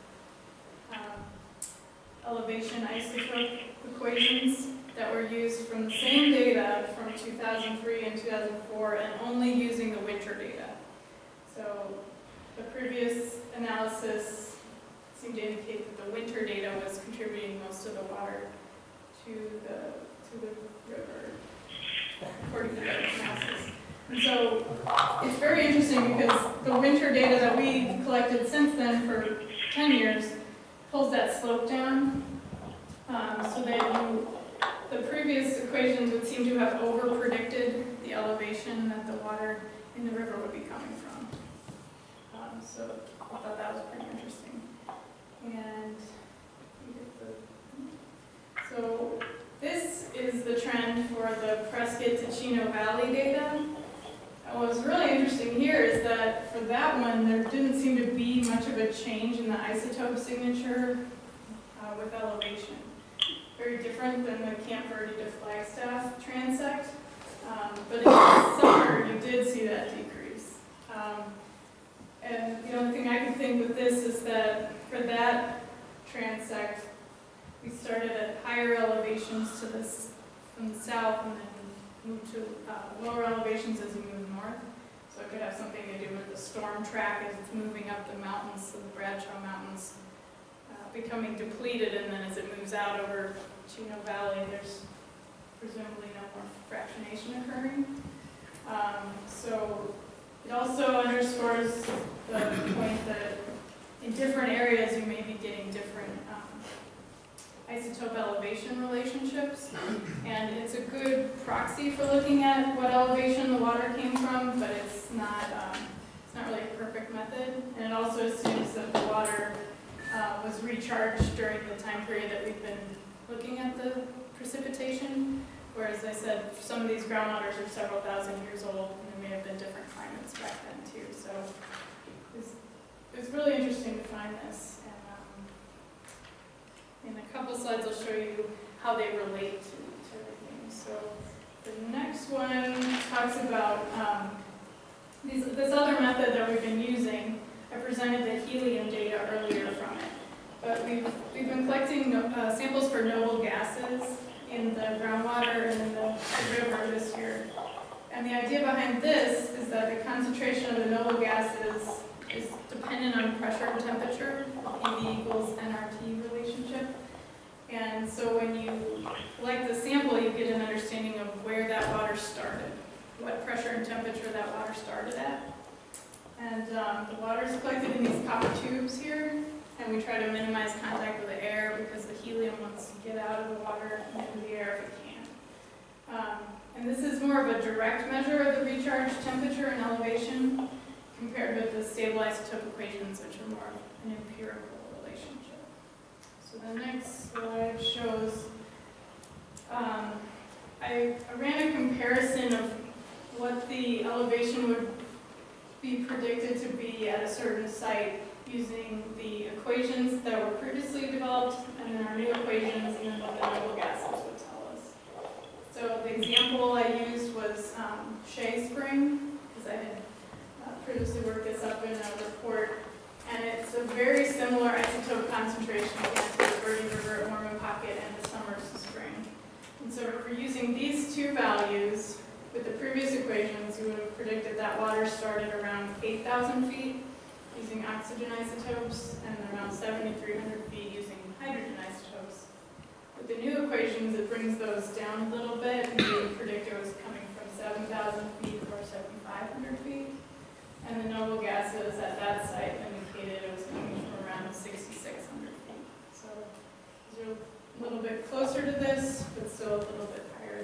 elevation isotope equations that were used from the same data from 2003 and 2004, and only using the winter data. So the previous analysis seemed to indicate that the winter data was contributing most of the water to the river, according to that analysis. And so it's very interesting because the winter data that we collected since then for 10 years pulls that slope down, so that the previous equations would seem to have over-predicted the elevation that the water in the river would be coming from. So I thought that was pretty interesting. And so this is the trend for the Prescott-Ticino Valley data. What's really interesting here is that for that one, there didn't seem to be much of a change in the isotope signature with elevation. Very different than the Camp Verde to Flagstaff transect. But in the summer, you did see that decrease. And the only thing I can think with this is that for that transect. We started at higher elevations to this from the south and then moved to lower elevations as we move north. So it could have something to do with the storm track as it's moving up the mountains, so the Bradshaw Mountains becoming depleted, and then as it moves out over Chino Valley, there's presumably no more fractionation occurring. So it also underscores the point that in different areas you may be getting different isotope elevation relationships, and it's a good proxy for looking at what elevation the water came from, but it's not really a perfect method, and it also assumes that the water was recharged during the time period that we've been looking at the precipitation, whereas I said some of these groundwaters are several thousand years old, and there may have been different climates back then too, so it was really interesting to find this. In a couple slides, I'll show you how they relate to everything. So the next one talks about this other method that we've been using. I presented the helium data earlier from it, but we've been collecting samples for noble gases in the groundwater and in the river this year. And the idea behind this is that the concentration of the noble gases is dependent on pressure and temperature, PV equals nRT relationship. And so when you collect the sample, you get an understanding of where that water started, what pressure and temperature that water started at. And the water is collected in these copper tubes here, and we try to minimize contact with the air because the helium wants to get out of the water and into the air if it can. And this is more of a direct measure of the recharge temperature and elevation compared with the stable isotope equations, which are more of an empirical relationship. So the next slide shows, I ran a comparison of what the elevation would be predicted to be at a certain site using the equations that were previously developed and then our new equations and then what the noble gases would tell us. So the example I used was Shea Spring, because I had previously worked this up in a report, and it's a very similar isotope concentration again to the Verde River at Mormon Pocket and the Summers Spring. And so if we're using these two values with the previous equations, we would have predicted that water started around 8,000 feet using oxygen isotopes and around 7,300 feet using hydrogen isotopes. With the new equations, it brings those down a little bit, and we would predict it was coming from 7,000 feet or 7,500 feet. And the noble gases at that site indicated it was coming from around 6,600 feet. So these are a little bit closer to this, but still a little bit higher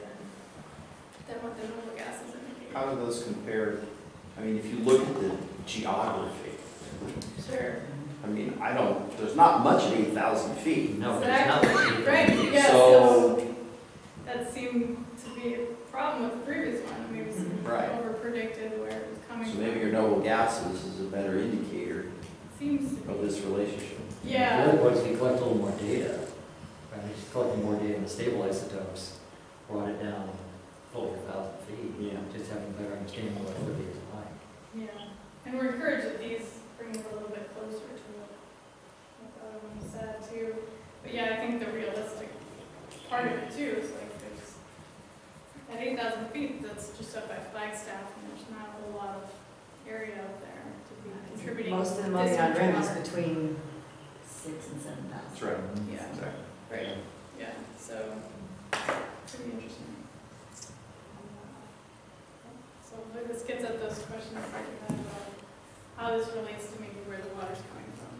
than what the noble gases indicated. How do those compare? I mean, if you look at the geography. Sure. I mean, there's not much at 8,000 feet. No, Exactly. there's not. Right, yeah, So that seemed to be a problem with the previous one. Maybe Right. over-predicted where it was coming So from. maybe your noble gases is a better indicator Seems to be. of this relationship. Yeah. The other was we collect a little more data. Right? Just collecting more data in the stable isotopes brought it down over 1,000 feet. Yeah. Just having a better understanding of what Verde is like. Yeah. And we're encouraged that these bring it a little bit closer to what the other one said too. But yeah, I think the realistic part of it too is like there's at 8,000 feet, that's just up by Flagstaff, and there's not a whole lot of area out there to be contributing. Most of the money on district rent is water. between 6,000 and 7,000. That's right. Yeah. Exactly. Right, yeah, so, pretty interesting. So hopefully this gets at those questions that you had about how this relates to maybe where the water's coming from.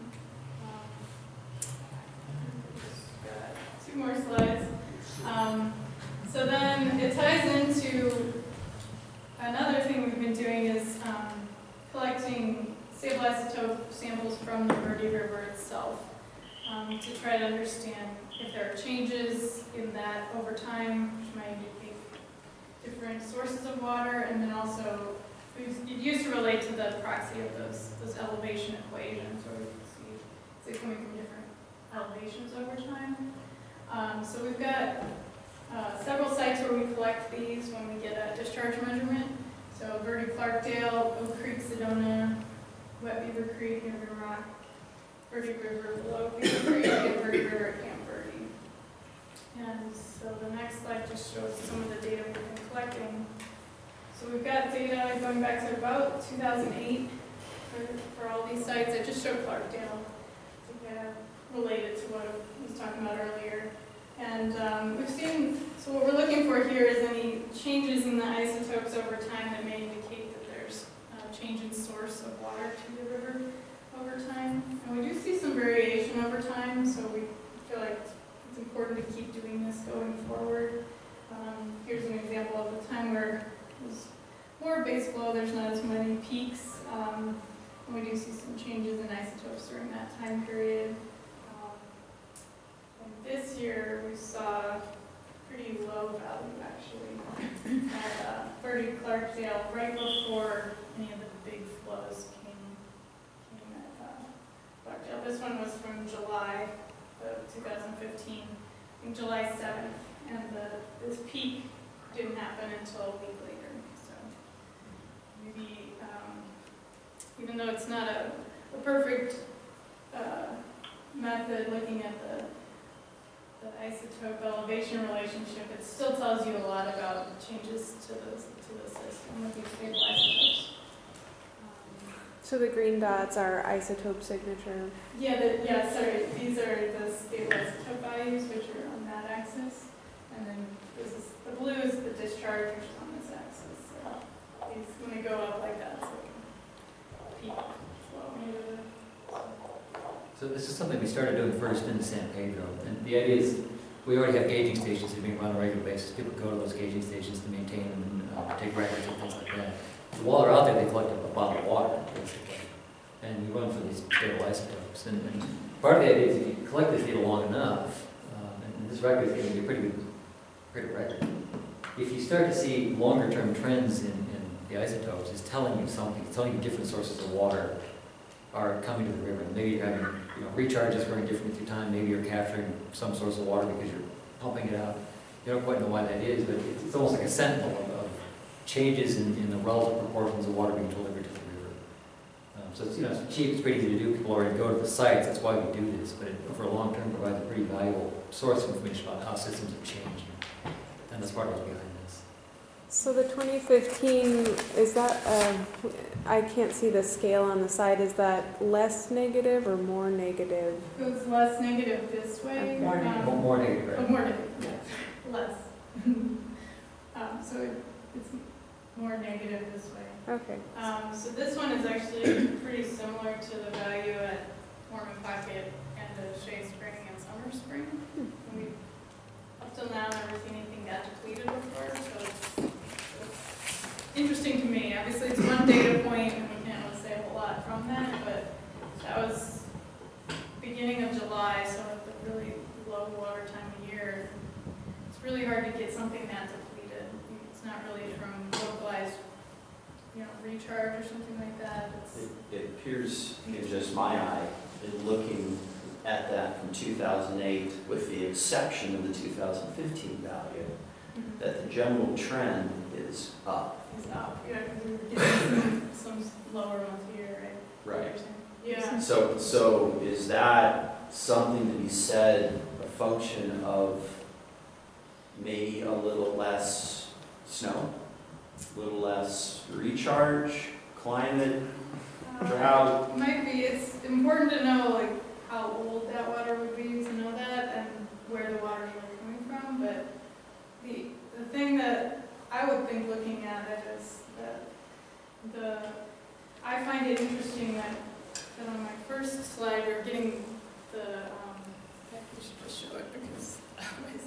Got 2 more slides. So then it ties into another thing we've been doing is collecting stable isotope samples from the Verde River itself to try to understand if there are changes in that over time, which might indicate different sources of water, and then also it used to relate to the proxy of those elevation equations, where we can see is it coming from different elevations over time. So we've got several sites where we collect these when we get a discharge measurement. So Verde, Clarkdale, Oak Creek, Sedona, Wet Beaver Creek, River Rock. Verde River below Verde and Verde River at Camp Verde. And so the next slide just shows some of the data we've been collecting. So we've got data going back to about 2008 for all these sites. I just showed Clarkdale to get related to what I was talking about earlier. And we've seen, so what we're looking for here is any changes in the isotopes over time that may indicate that there's a change in source of water to the river over time. And we do see some variation over time, so we feel like it's important to keep doing this going forward. Here's an example of a time where it was more base flow, there's not as many peaks, and we do see some changes in isotopes during that time period. And this year we saw pretty low value actually at Verde Clarkdale right before any of the big flows came at Clarkdale. This one was from July of 2015, I think July 7th, and this peak didn't happen until a week later. So maybe, even though it's not a perfect method looking at the isotope elevation relationship, it still tells you a lot about changes to the system with these stable isotopes. So the green dots are isotope signature. Yeah, sorry. These are the stable isotope values, which are on that axis, and then this is the blue is the discharge, which is on this axis. So these, when they go up like that, it's like a peak flow. So this is something we started doing first in San Pedro, and the idea is we already have gauging stations that are being run on a regular basis. People go to those gauging stations to maintain them and take records and things like that. While they're out there, they collect a bottle of water, basically, and you run for these stable isotopes. And part of the idea is if you collect this data long enough, and this record is going to be a pretty good record. If you start to see longer-term trends in the isotopes, it's telling you something. It's telling you different sources of water are coming to the river. Maybe you're having recharges running differently through time. Maybe you're capturing some source of water because you're pumping it out. You don't quite know why that is, but it's almost like a sentinel of changes in the relative proportions of water being delivered to the river. So it's cheap, it's pretty easy to do. People already go to the sites, that's why we do this, but it, for a long term, provides a pretty valuable source of information about how systems have changed. And that's part of what's behind this. So the 2015, is that, I can't see the scale on the side, is that less negative or more negative? It was less negative this way. More negative. More negative, right? More negative, yeah. Less. So it's more negative this way. Okay. So this one is actually pretty similar to the value at Mormon Pocket and the Shea Spring and Summer Spring. And we, up till now, never seen anything that depleted before, so it's interesting to me. Obviously, it's one data point, and we can't really say a whole lot from that, but that was beginning of July, so at the really low water time of year, it's really hard to get something that depleted. It's not really from localized, recharge or something like that. It appears in just my eye, in looking at that from 2008, with the exception of the 2015 value, that the general trend is up. Is up, yeah, because we were getting some lower ones here, right? Right. Yeah. So is that something to be said, a function of maybe a little less snow, a little less recharge, climate, drought? Might be. It's important to know how old that water would be to know that and where the water is really coming from. But the thing that I would think looking at it is that I find it interesting that on my first slide we're getting the I should just show it because otherwise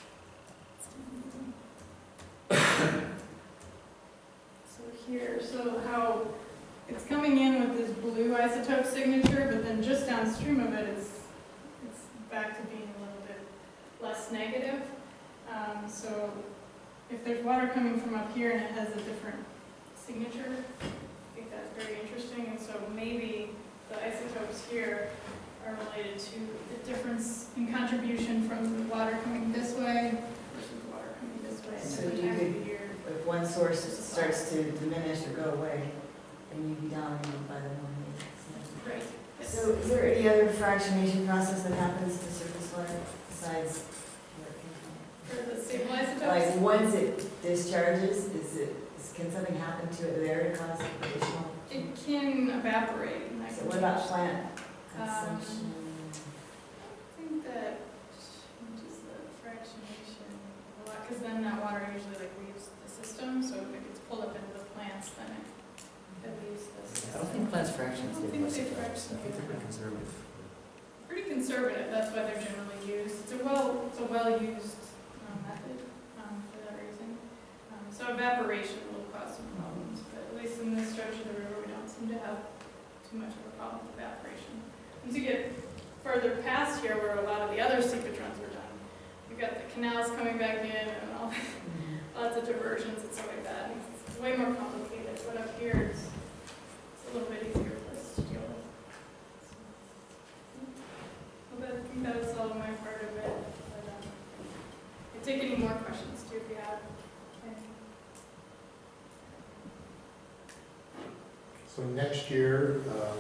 so how it's coming in with this blue isotope signature, but then just downstream of it it's back to being a little bit less negative. So if there's water coming from up here and it has a different signature, I think that's very interesting. And so maybe the isotopes here are related to the difference in contribution from the water coming this way versus water coming this way. So at the you time of the year. if one source starts to diminish or go away, then you'd be dominated by the one. Right. So is there any other fractionation process that happens to surface water besides For the stable isotopes? like once it discharges, can something happen to it there to cause additional? It can evaporate. And So what about plant I consumption? think that changes the fractionation a lot, because then that water usually like leaves the system, so if it gets pulled up into the plants, then it leaves the system. I don't think plants fraction I don't think they I fraction. think they're pretty conservative. Pretty conservative, that's why they're generally used. It's a well-used method for that reason. So evaporation will cause some problems, but at least in this stretch of the river, we don't seem to have too much of a problem with evaporation. Once you get further past here, where a lot of the other seepage runs were done, you've got the canals coming back in and all lots of diversions and stuff like that. It's way more complicated, but up here it's a little bit easier for us to deal with. Well, I think that was all of my part of it. But, I'll take any more questions too if you have any. So next year,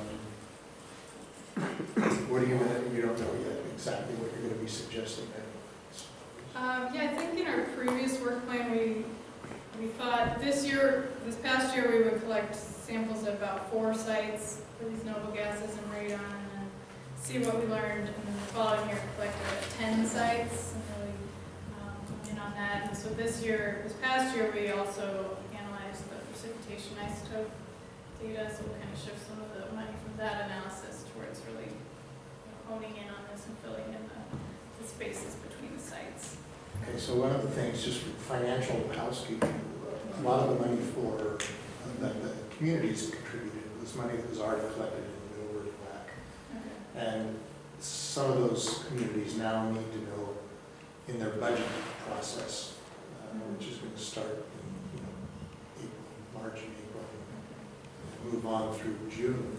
what are you don't know yet exactly what you're going to be suggesting then? Yeah, I think in our previous work plan, we thought this past year, we would collect samples at about 4 sites for these noble gases and radon, and then see what we learned, and then the following year, collect at 10 sites, and really hone in on that. And so this past year, we also analyzed the precipitation isotope data, so we'll kind of shift some of the money from that analysis towards really honing in on this and filling in the spaces between the sites. Okay, so one of the things, just for financial housekeeping, a lot of the money for that the communities contributed was money that was already collected in the MVWAC. Okay. And some of those communities now need to know in their budget process, which is going to start in March and April, and move on through June.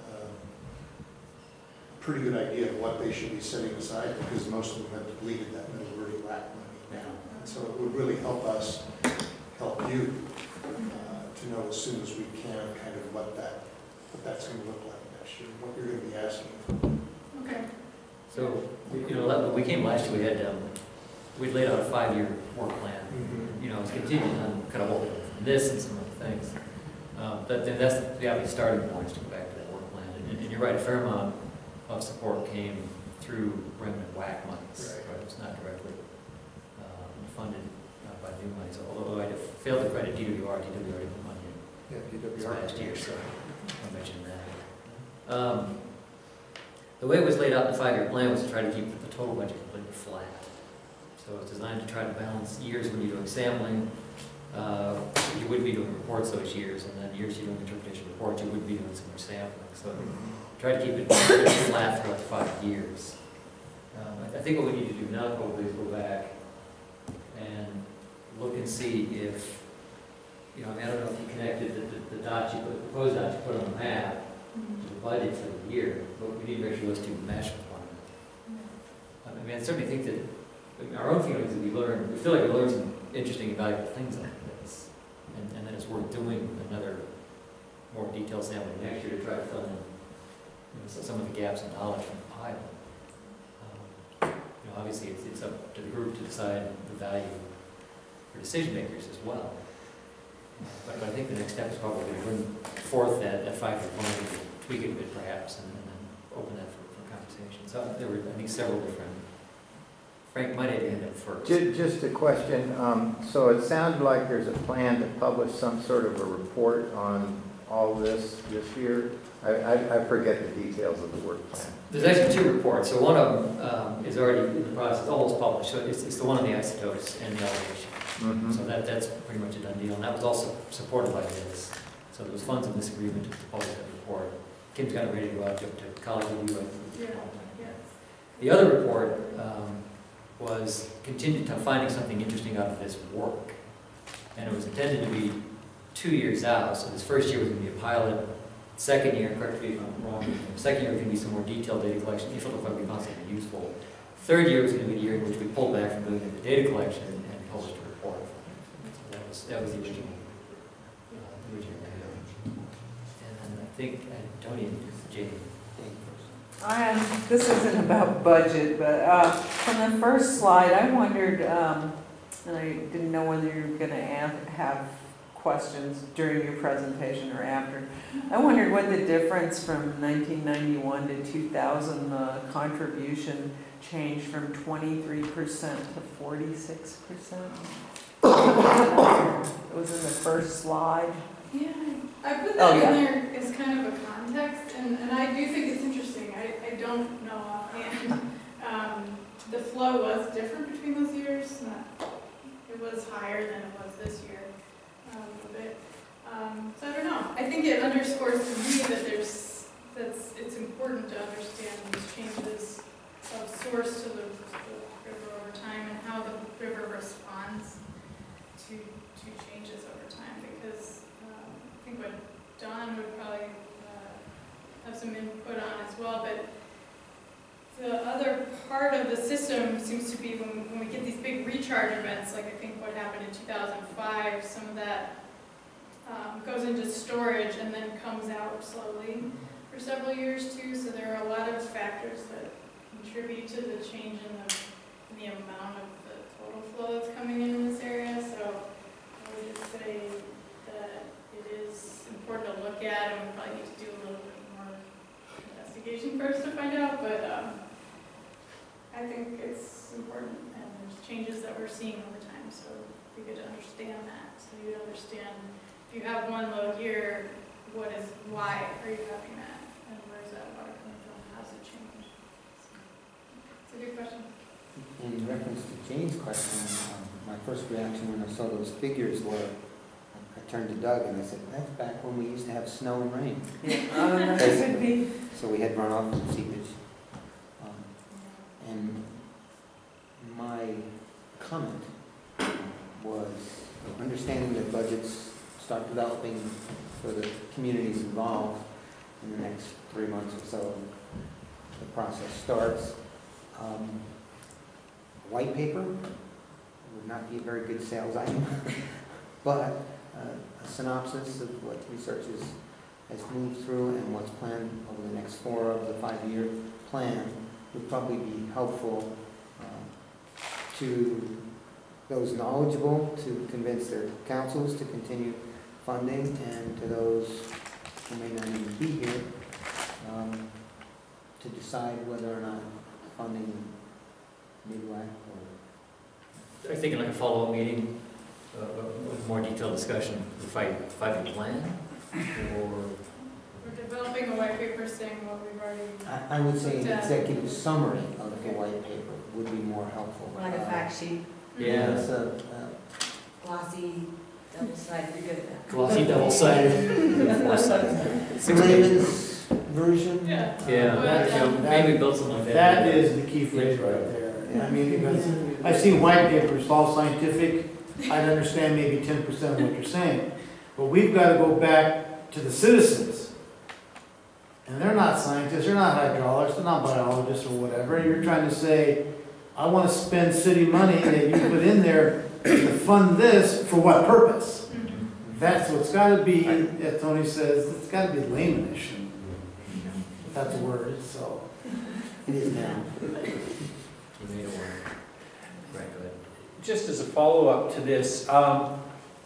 A pretty good idea of what they should be setting aside, because most of them have depleted that MVWAC money now. And so it would really help us, help you, to know as soon as we can kind of what that's going to look like next year, what you're going to be asking for. Okay. So, when we came last year, we'd laid out a 5-year work plan. Mm-hmm. It's contingent on kind of what this and some other things. But then that's the obvious starting point, is to go back to that work plan. And you're right, a fair amount of support came through remnant WAC monies. Right. It was not directly funded by new monies, although I failed to credit DWR. DWR didn't put money in this last year, so I'll mention that. The way it was laid out in the 5-year plan was to try to keep the total budget completely flat. So it's designed to try to balance years when you're doing sampling. You wouldn't be doing reports those years, and then years you're doing interpretation reports, you wouldn't be doing some more sampling. So try to keep it flat throughout the 5 years. I think what we need to do now probably is go back and look and see if, I don't know if you connected the dots you put, the proposed dots you put on the map to the budget for the year, but we need to make sure those two mesh with one another. I certainly think that our own feelings that we feel like we learned some interesting and valuable things like this, and then it's worth doing another more detailed sampling next year to try to fill in some of the gaps in knowledge from the pilot. Obviously, it's up to the group to decide the value for decision makers as well. But I think the next step is probably to bring forth that 5-year plan, tweak it a bit perhaps, and then open that for conversation. So there were, I think, several different. Frank, might have hand up first. Just a question. So it sounded like there's a plan to publish some sort of a report on all this year. I forget the details of the work plan. There's actually 2 reports. So one of them is already in the process, almost published. So it's the one on the isotopes and the elevation. Mm-hmm. So that's pretty much a done deal. And that was also supported by this. So there was funds in this agreement to publish that report. Kim's got it ready to go out to college review. Yeah. The other report was contingent on finding something interesting out of this work. And it was intended to be 2 years out. So this first year was going to be a pilot. Second year, correct me if I'm wrong, second year was going to be some more detailed data collection, if it looked like we found something useful. Third year was going to be the year in which we pulled back from doing the data collection and published a report. So that was the original idea. And I think Tony and Jane. This isn't about budget, but from the first slide, I wondered, and I didn't know whether you were going to have questions during your presentation or after. I wondered what the difference from 1991 to 2000, the contribution changed from 23% to 46%. It was in the first slide. Yeah, I put that in there as kind of a context, and I do think it's interesting. I don't know offhand. The flow was different between those years. It was higher than it was this year, a bit. So I don't know. I think it underscores to me that it's important to understand these changes of source to the river over time and how the river responds to changes over time, because I think what Don would probably have some input on as well, but the other part of the system seems to be when we get these big recharge events, like I think what happened in 2005, some of that goes into storage and then comes out slowly for several years too, so there are a lot of factors that contribute to the change in the amount of the total flow that's coming in this area. So I would just say that it is important to look at, and we probably need to do a little bit more investigation first to find out, but I think it's important, and there's changes that we're seeing over time, so it'd be good to understand that, so you understand if you have one low year, why are you having that, and where's that water coming from, how's it changed? It's a good question. In reference to Jane's question, my first reaction when I saw those figures were, I turned to Doug and I said, that's back when we used to have snow and rain. Yeah, that could be. So we had runoff and seepage. And my comment was understanding that budgets start developing for the communities involved in the next 3 months or so. The process starts. White paper would not be a very good sales item, but a synopsis of what research has moved through and what's planned over the next 4 of the 5-year plan would probably be helpful to those knowledgeable to convince their councils to continue funding, and to those who may not even be here to decide whether or not funding MVWAC or... I think in like a follow-up meeting with more detailed discussion, the 5-year plan, or... We're developing a white paper saying what we've already... I would say an executive summary of the white paper would be more helpful. Like a fact sheet. Yeah. Glossy, double-sided, you're good at that. Glossy, double-sided, four-sided. Layman's version? Yeah, maybe build something like that. That is the key phrase right there. I mean, because I've seen white papers, all scientific, I'd understand maybe 10% of what you're saying. But we've got to go back to the citizens. And they're not scientists, they're not hydraulics, they're not biologists or whatever. You're trying to say, I want to spend city money that you put in there to fund this for what purpose? That's what's got to be, as Tony says, it's got to be laymanish. If that's a word, so. It is now. Just as a follow-up to this, part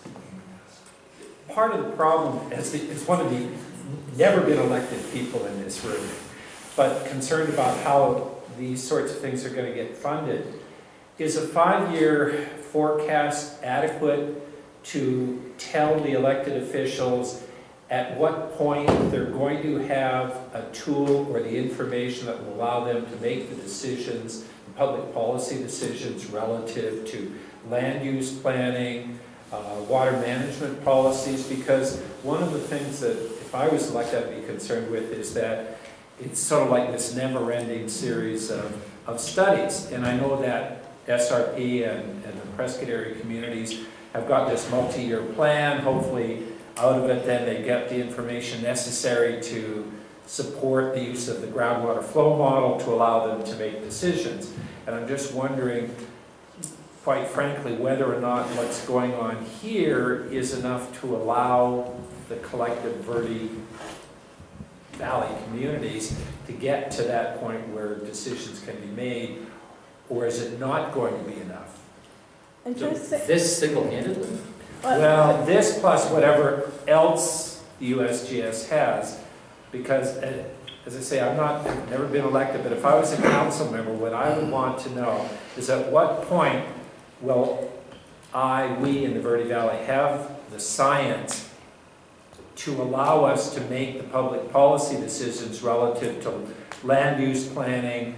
of the problem, as one of the never been elected people in this room, but concerned about how these sorts of things are going to get funded, is a 5-year forecast adequate to tell the elected officials at what point they're going to have a tool or the information that will allow them to make the decisions, public policy decisions relative to land use planning, water management policies? Because one of the things that, if I was elected, I'd be concerned with is that it's sort of like this never-ending series of studies. And I know that SRP and the Prescott area communities have got this multi-year plan. Hopefully out of it then they get the information necessary to support the use of the groundwater flow model to allow them to make decisions. And I'm just wondering, quite frankly, whether or not what's going on here is enough to allow the collective Verde Valley communities to get to that point where decisions can be made, or is it not going to be enough? And So just this single-handedly? Well, this plus whatever else the USGS has, because as I say, I've never been elected, but if I was a council member, what I would want to know is at what point will we in the Verde Valley have the science to allow us to make the public policy decisions relative to land use planning,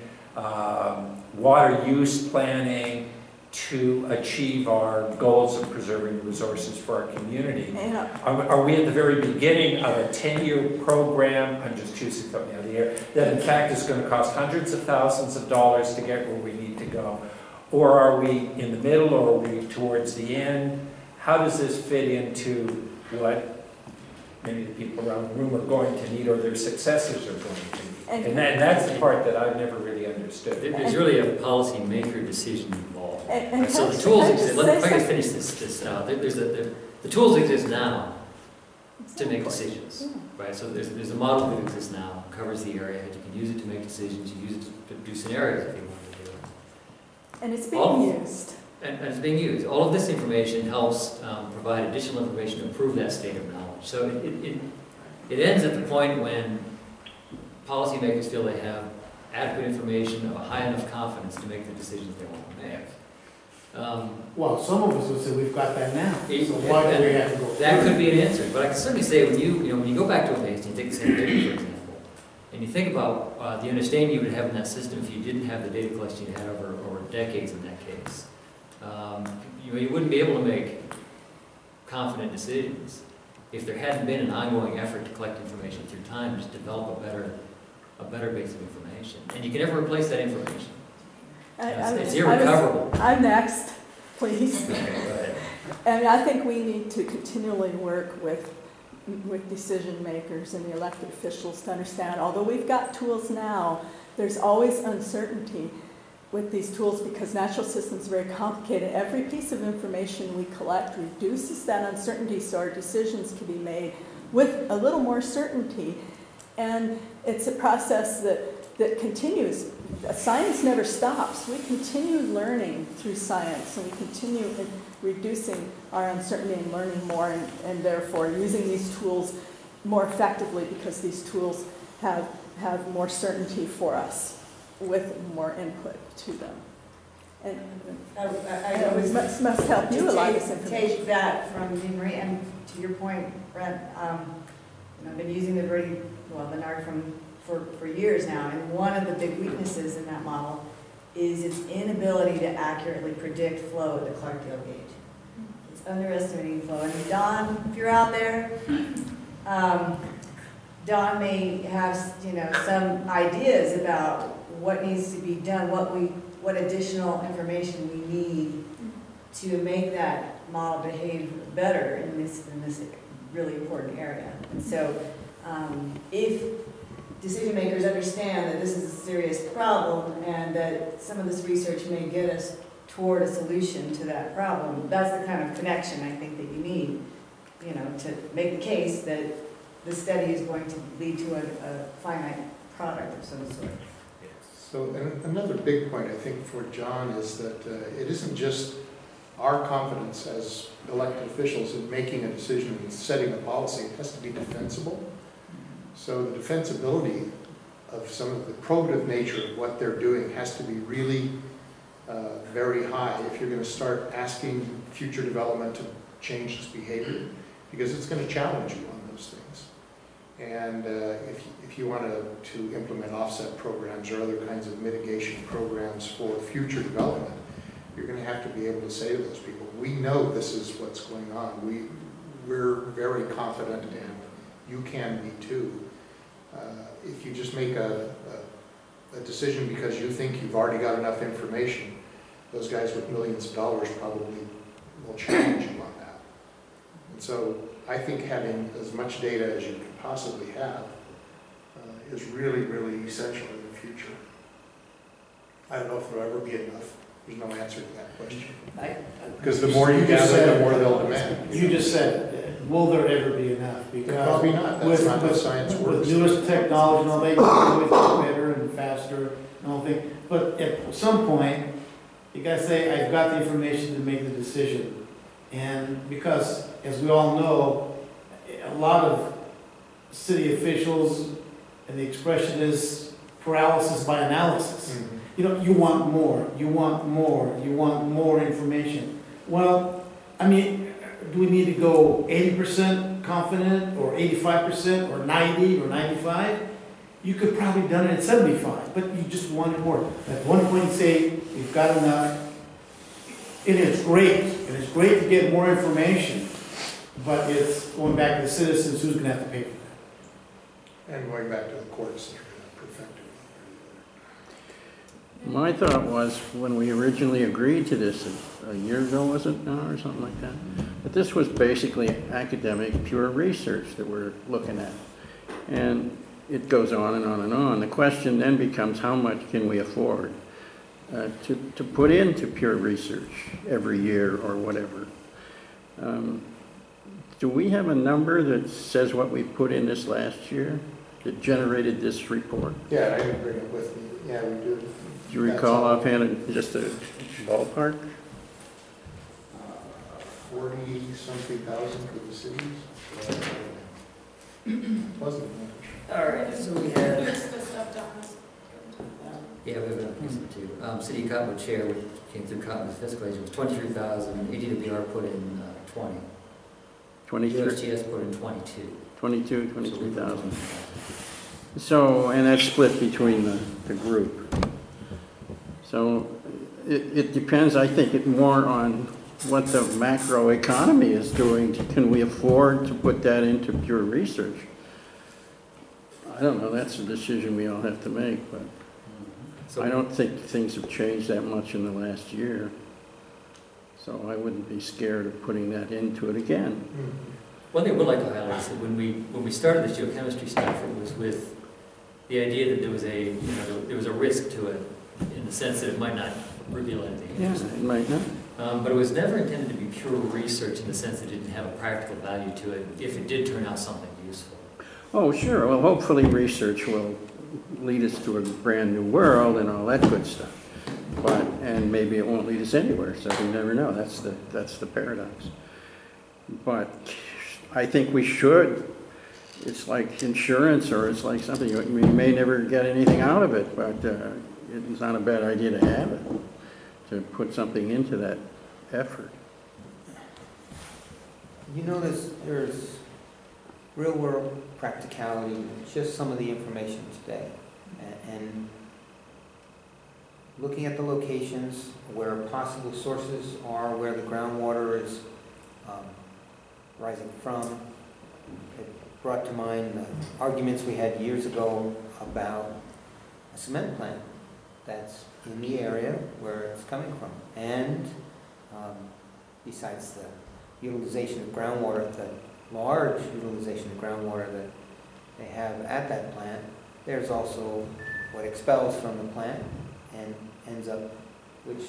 water use planning, to achieve our goals of preserving resources for our community. Yeah. Are we at the very beginning of a 10-year program, I'm just choosing something out of the air, that in fact is going to cost hundreds of thousands of dollars to get where we need to go? Or are we in the middle, or are we towards the end? How does this fit into what many of the people around the room are going to need, or their successors are going to need? And that's the part that I've never really understood. There's really a policy maker decision involved. And So the tools exist. Let me finish this out. The tools exist now to make decisions, right? So there's a model that exists now, covers the area. You can use it to make decisions. You use it to do scenarios if you want to do it. And it's being used. And it's being used. All of this information helps provide additional information to improve that state of knowledge. So it ends at the point when policymakers feel they have adequate information of a high enough confidence to make the decisions they want to make. Well, some of us would say we've got that now, so why do we have to go? That could be an answer, but I can certainly say when you go back to a base and you take the same data, for example, and you think about the understanding you would have in that system if you didn't have the data collection you had over decades in that case, you wouldn't be able to make confident decisions if there hadn't been an ongoing effort to collect information through time, just develop a better base of information. And you can never replace that information. It's irrecoverable. I'm next, please. Okay, go ahead. And I think we need to continually work with decision makers and the elected officials to understand, although we've got tools now, there's always uncertainty with these tools because natural systems are very complicated. Every piece of information we collect reduces that uncertainty so our decisions can be made with a little more certainty. And it's a process that continues. Science never stops. We continue learning through science, and we continue reducing our uncertainty and learning more, and therefore using these tools more effectively because these tools have more certainty for us with more input to them. And it must help you a lot of this information. Take that from Marie, and to your point, Brent, I've been using the Verde, the NARD for years now, and one of the big weaknesses in that model is its inability to accurately predict flow at the Clarkdale gauge. It's underestimating flow. And Don, if you're out there, Don may have some ideas about what needs to be done, what additional information we need to make that model behave better in this really important area. And so if decision makers understand that this is a serious problem and that some of this research may get us toward a solution to that problem, that's the kind of connection I think that you need, to make the case that the study is going to lead to a finite product of some sort. So another big point I think for John is that it isn't just our confidence as elected officials in making a decision and setting a policy. It has to be defensible. So the defensibility of some of the probative nature of what they're doing has to be really very high if you're going to start asking future development to change its behavior, because it's going to challenge you on those things. And if you want to implement offset programs or other kinds of mitigation programs for future development, you're going to have to be able to say to those people, we know this is what's going on. We're very confident, and you can be too. If you just make a decision because you think you've already got enough information, those guys with millions of dollars probably will challenge you on that. And so I think having as much data as you can possibly have is really, really essential in the future. I don't know if there'll ever be enough. There's no answer to that question. Because the more you gather, the more they'll demand. You just said it. will there ever be enough? Because Probably not. That's with, not how with, science with works. newest technology and all that, you can always get better and faster and all things. But at some point, you gotta say, I've got the information to make the decision. And because, as we all know, a lot of city officials, and the expression is paralysis by analysis. Mhm. You know, you want more, you want more, you want more information. Well, I mean, do we need to go 80% confident, or 85%, or 90, or 95? You could probably done it at 75, but you just wanted more. At one point, you say, we've got enough. And it's great to get more information, but it's going back to the citizens, who's gonna have to pay for that? And going back to the courts that are going to perfect it. My thought was, when we originally agreed to this, a year ago, was it now, or something like that? But this was basically academic, pure research that we're looking at. And it goes on and on and on. The question then becomes, how much can we afford to put into pure research every year or whatever? Do we have a number that says what we put in this last year that generated this report? Yeah, I didn't bring it with me. Yeah, we do. Do you recall offhand just a ballpark? 40-something thousand for the cities. Wasn't much. All right, so we had, Here's the stuff down this. yeah, we have a piece of two. City Cottonwood Chair, which came through Cottonwood fiscal agent, was 23,000. ADWR put in 20. 23? USGS put in 22. 23,000. So, and that's split between the group. So it depends, I think, it more on what the macro economy is doing. Can we afford to put that into pure research? I don't know, that's a decision we all have to make, but So I don't think things have changed that much in the last year. So I wouldn't be scared of putting that into it again. one thing I would like to highlight is that when we started this geochemistry stuff, it was with the idea that there was a risk to it, in the sense that it might not reveal anything Yeah, interesting. it might not. But it was never intended to be pure research in the sense that it didn't have a practical value to it if it did turn out something useful. Oh, sure. Well, hopefully research will lead us to a brand new world and all that good stuff. And maybe it won't lead us anywhere, so we never know. That's the paradox. But I think we should. It's like insurance, or it's like something, we may never get anything out of it, but it's not a bad idea to have it, to put something into that effort. You know, there's real world practicality, just some of the information today. And looking at the locations where possible sources are, where the groundwater is rising from, it brought to mind the arguments we had years ago about a cement plant that's in the area where it's coming from. And besides the utilization of groundwater, the large utilization of groundwater that they have at that plant, there's also what expels from the plant and ends up, which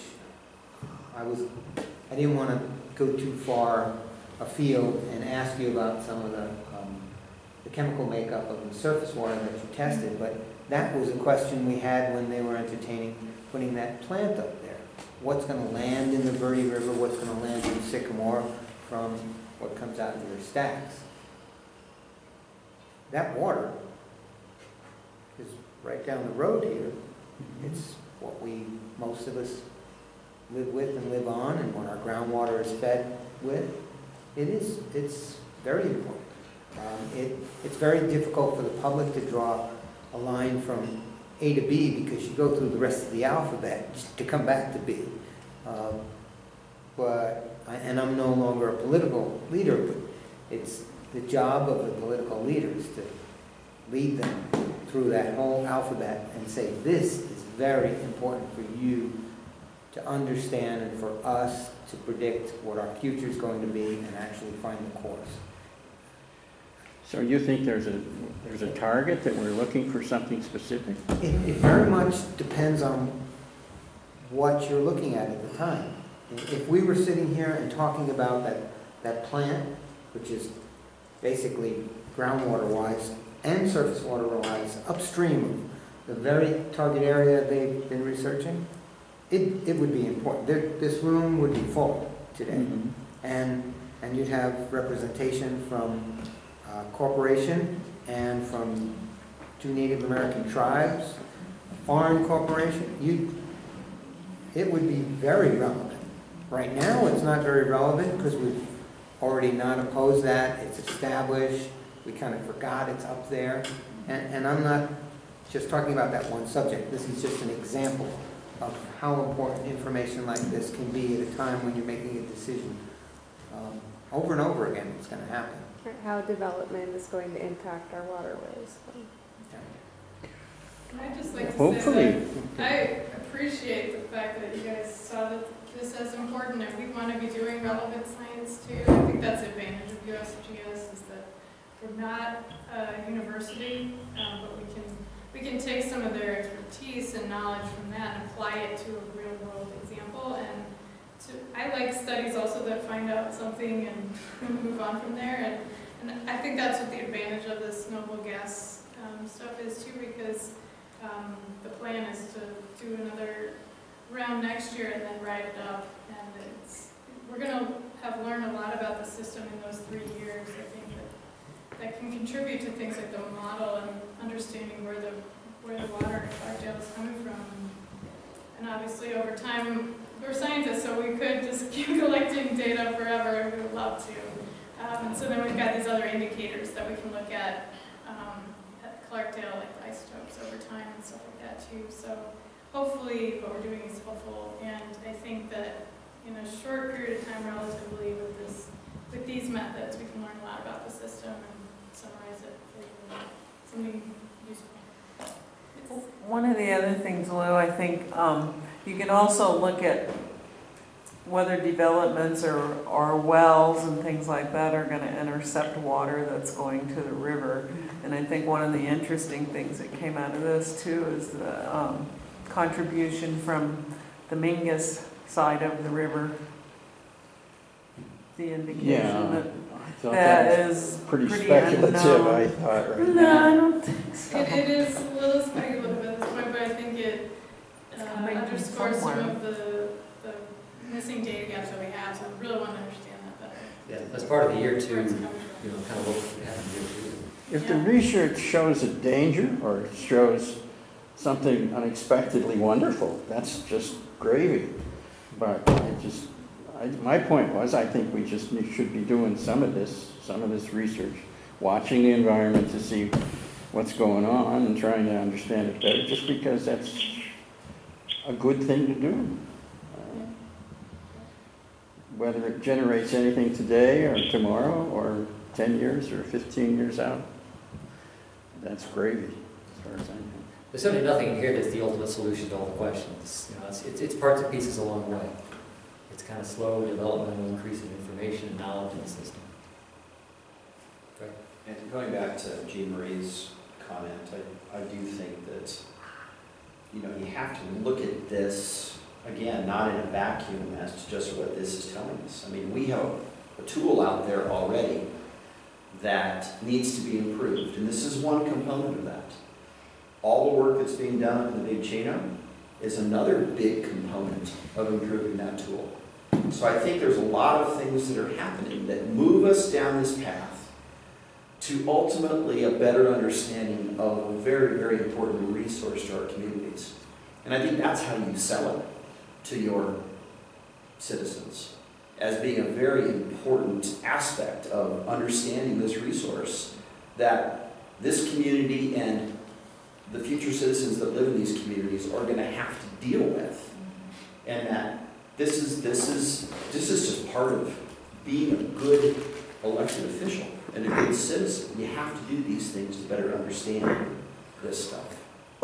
I didn't want to go too far afield and ask you about some of the chemical makeup of the surface water that you tested, but that was a question we had when they were entertaining putting that plant up there. What's going to land in the Verde River, what's going to land in Sycamore from what comes out of your stacks? That water is right down the road here. It's what most of us live with and live on, and what our groundwater is fed with. It's very important. It's very difficult for the public to draw a line from A to B because you go through the rest of the alphabet to come back to B. And I'm no longer a political leader, but it's the job of the political leaders to lead them through that whole alphabet and say, this is very important for you to understand and for us to predict what our future is going to be and actually find the course. So you think there's a target, that we're looking for something specific? It very much depends on what you're looking at the time. If we were sitting here and talking about that plant, which is basically groundwater-wise and surface water-wise upstream of the very target area they've been researching, it would be important. This room would be full today. And you'd have representation from corporation and from 2 Native American tribes, a foreign corporation. It would be very relevant. Right now, it's not very relevant because we've already not opposed that. It's established. We kind of forgot it's up there. And I'm not just talking about that one subject. This is just an example of how important information like this can be at a time when you're making a decision. Over and over again, it's going to happen. How development is going to impact our waterways. And I'd just like to Hopefully. say that I appreciate the fact that you guys saw that this as important and we want to be doing relevant science too. I think that's the advantage of USGS is that we're not a university, but we can take some of their expertise and knowledge from that and apply it to a real world example. And I like studies also that find out something and move on from there. And I think that's what the advantage of this noble gas stuff is too, because the plan is to do another round next year and then write it up. And we're going to have learned a lot about the system in those 3 years. I think that can contribute to things like the model and understanding where the water in Clarkdale is coming from. And obviously over time, we're scientists, so we could just keep collecting data forever, and we would love to. And so then we've got these other indicators that we can look at Clarkdale, like the isotopes over time and stuff like that too. So hopefully what we're doing is helpful, and I think that in a short period of time, relatively, with these methods, we can learn a lot about the system and summarize it for something useful. One of the other things, Lou, I think you can also look at whether developments or wells and things like that are going to intercept water that's going to the river. And I think one of the interesting things that came out of this too is the contribution from the Mingus side of the river. The indication that is pretty speculative, unknown. I thought. Right No, now. I don't think so. It is a little speculative at this point, but I think it underscores some of the missing data gaps that we have, so we really want to understand that better. Yeah, that's part of the year two, kind of what happened year two. If the research shows a danger or shows something unexpectedly wonderful, that's just gravy. But my point was, I think we just should be doing some of this research, watching the environment to see what's going on and trying to understand it better, just because that's a good thing to do. Whether it generates anything today or tomorrow or 10 years or 15 years out, that's gravy as far as I know. There's certainly nothing in here that's the ultimate solution to all the questions. You know, it's parts and pieces along the way. It's kind of slow developmental increase in information and knowledge in the system. Right. And going back to Jean Marie's comment, I do think that, you know, you have to look at this, again, not in a vacuum as to just what this is telling us. I mean, we have a tool out there already that needs to be improved, and this is one component of that. All the work that's being done in the Big Chino is another big component of improving that tool. So I think there's a lot of things that are happening that move us down this path to ultimately a better understanding of a very, very important resource to our communities. And I think that's how you sell it to your citizens, as being a very important aspect of understanding this resource that this community and the future citizens that live in these communities are going to have to deal with. And that this is just part of being a good elected official and a good citizen. You have to do these things to better understand this stuff.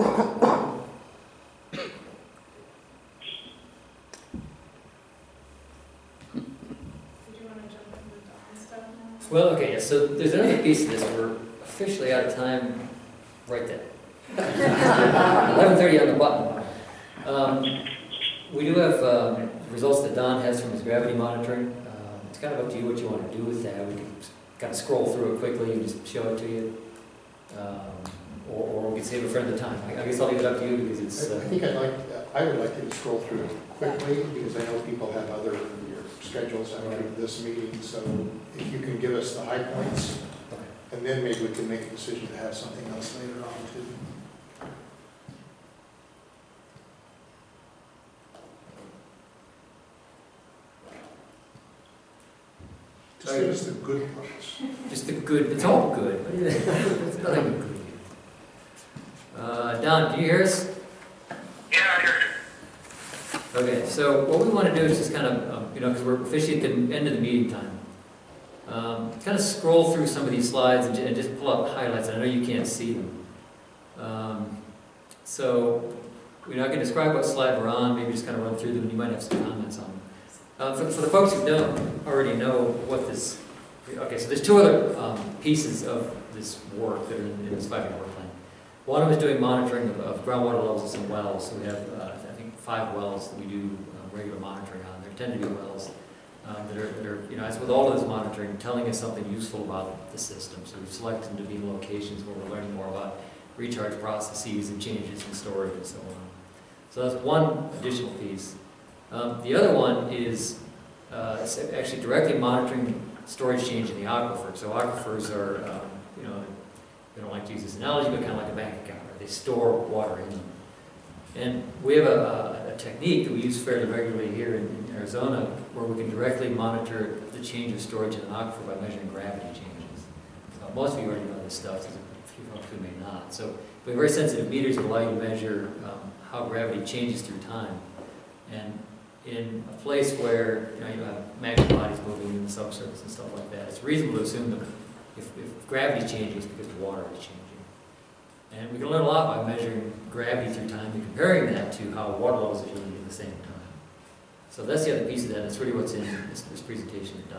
Well, okay, yeah, so there's another piece of this. We're officially out of time right there. 11:30 on the button. We do have results that Don has from his gravity monitoring. It's kind of up to you what you want to do with that. We can kind of scroll through it quickly and just show it to you. Or we can save it for another time. I guess I'll leave it up to you because it's... I think I would like you to scroll through it quickly because I know people have other schedules after this meeting. So if you can give us the high points, and then maybe we can make a decision to have something else later on too. Just give us the good parts. Just the good, it's all good. It's nothing but good. Don, can you hear us? Yeah, I hear you. Okay, so what we want to do is just kind of, because we're officially at the end of the meeting time, kind of scroll through some of these slides and just pull out highlights. I know you can't see them. So we're not going to describe what slide we're on, maybe just kind of run through them and you might have some comments on them. For the folks who don't already know what this, okay, so there's two other pieces of this work that are in this 5-year work plan. One of them is doing monitoring of groundwater levels in some wells. So we have, I think, 5 wells that we do regular monitoring on. There tend to be wells that are, as with all of this monitoring, telling us something useful about the system. So we've selected them to be in locations where we're learning more about recharge processes and changes in storage and so on. So that's one additional piece. The other one is actually directly monitoring storage change in the aquifer. So aquifers are, I don't like to use this analogy, but kind of like a bank account, right? They store water in them. And we have a technique that we use fairly regularly here in Arizona where we can directly monitor the change of storage in an aquifer by measuring gravity changes. Most of you already know this stuff, there's a few folks who may not. So we have very sensitive meters that allow you to measure how gravity changes through time. And in a place where you have magnet bodies moving in the subsurface and stuff like that, it's reasonable to assume that if gravity changes, because the water is changing. And we can learn a lot by measuring gravity through time and comparing that to how water levels are changing at the same time. So that's the other piece of that. That's really what's in this presentation that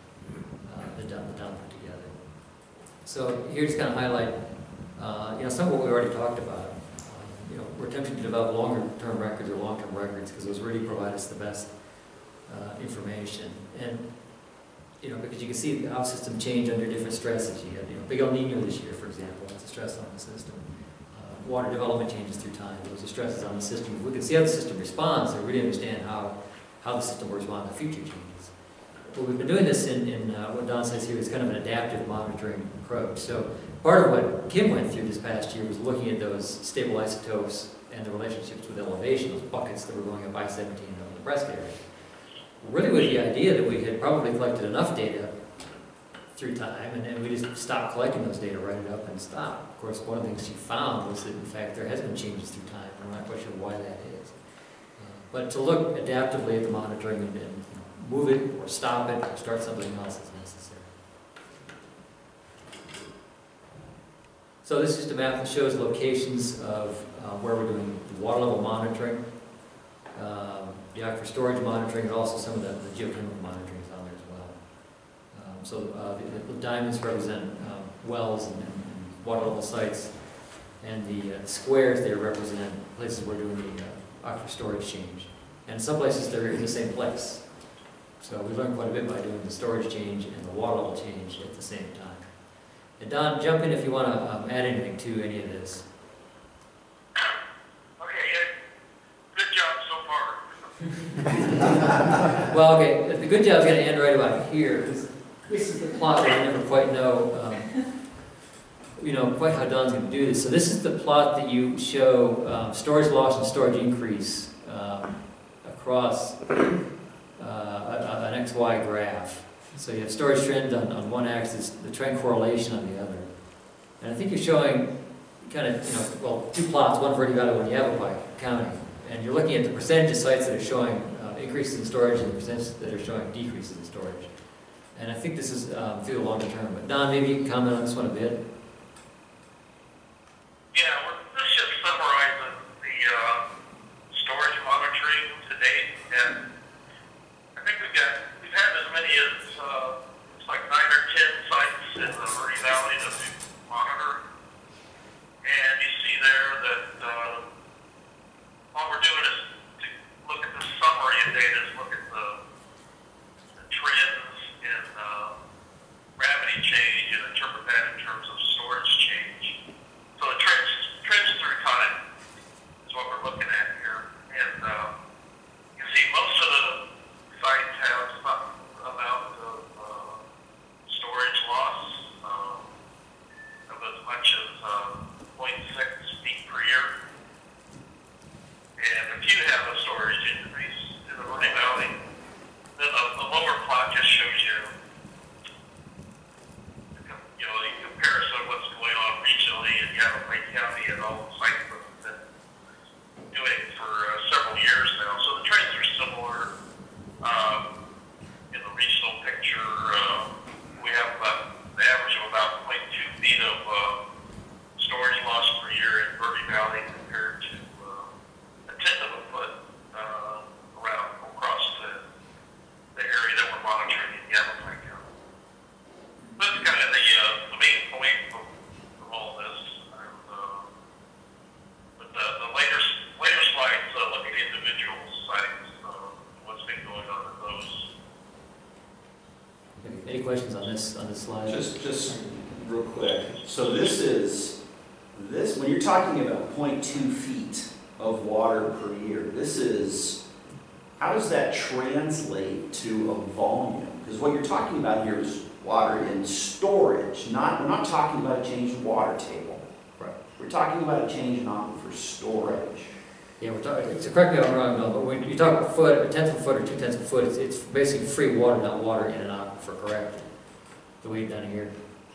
Don put together. So here just kind of highlight, some of what we already talked about. We're attempting to develop longer-term records or long-term records because those really provide us the best information. And because you can see how systems change under different stresses. You had, big El Nino this year, for example. That's a stress on the system. Water development changes through time. Those are stresses on the system. If we can see how the system responds, so we really understand how the system will respond to future changes. But we've been doing this in what Don says here is kind of an adaptive monitoring approach. So part of what Kim went through this past year was looking at those stable isotopes and the relationships with elevation, those buckets that were going up I-17 over the breast area. Really with the idea that we had probably collected enough data through time, and then we just stopped collecting those data, write it up, and stop. Of course, one of the things she found was that, in fact, there has been changes through time. I'm not quite sure why that is. But to look adaptively at the monitoring and move it, or stop it, or start something else is necessary. So this is just a map that shows locations of where we're doing the water level monitoring, the aquifer storage monitoring, and also some of the geochemical monitoring is on there as well. The diamonds represent wells and water level sites, and the squares there represent places where we're doing the aquifer storage change. And some places they're in the same place. So we learned quite a bit by doing the storage change and the water level change at the same time. And Don, jump in if you want to add anything to any of this. Well, okay, the good job's going to end right about here. This is the plot that I never quite know, quite how Don's going to do this. So this is the plot that you show storage loss and storage increase across an XY graph. So you have storage trend on one axis, the trend correlation on the other. And I think you're showing kind of, two plots, one for Verde Valley, one Yavapai County. And you're looking at the percentage of sites that are showing increases in storage and the percentage that are showing decreases in storage. And I think this is through the longer term. But Don, maybe you can comment on this one a bit. Yeah, well, this just summarizes the storage monitoring to date. And I think we've had as many as, it's like 9 or 10 sites in the Verde Valley that we monitor. And you see there that all we're doing is to look at the summary of data, is look at the trends in gravity change Any questions on this slide? Just real quick. So this, when you're talking about 0.2 feet of water per year, how does that translate to a volume? Because what you're talking about here is water in storage. We're not talking about a change in water table. Right. We're talking about a change in aquifer storage. Yeah, we're talking, so correct me if I'm wrong, Bill, but when you talk about a foot, a tenth of a foot or 2/10 of a foot, it's basically free water, not water in an aquifer, correct? The way you've done it here.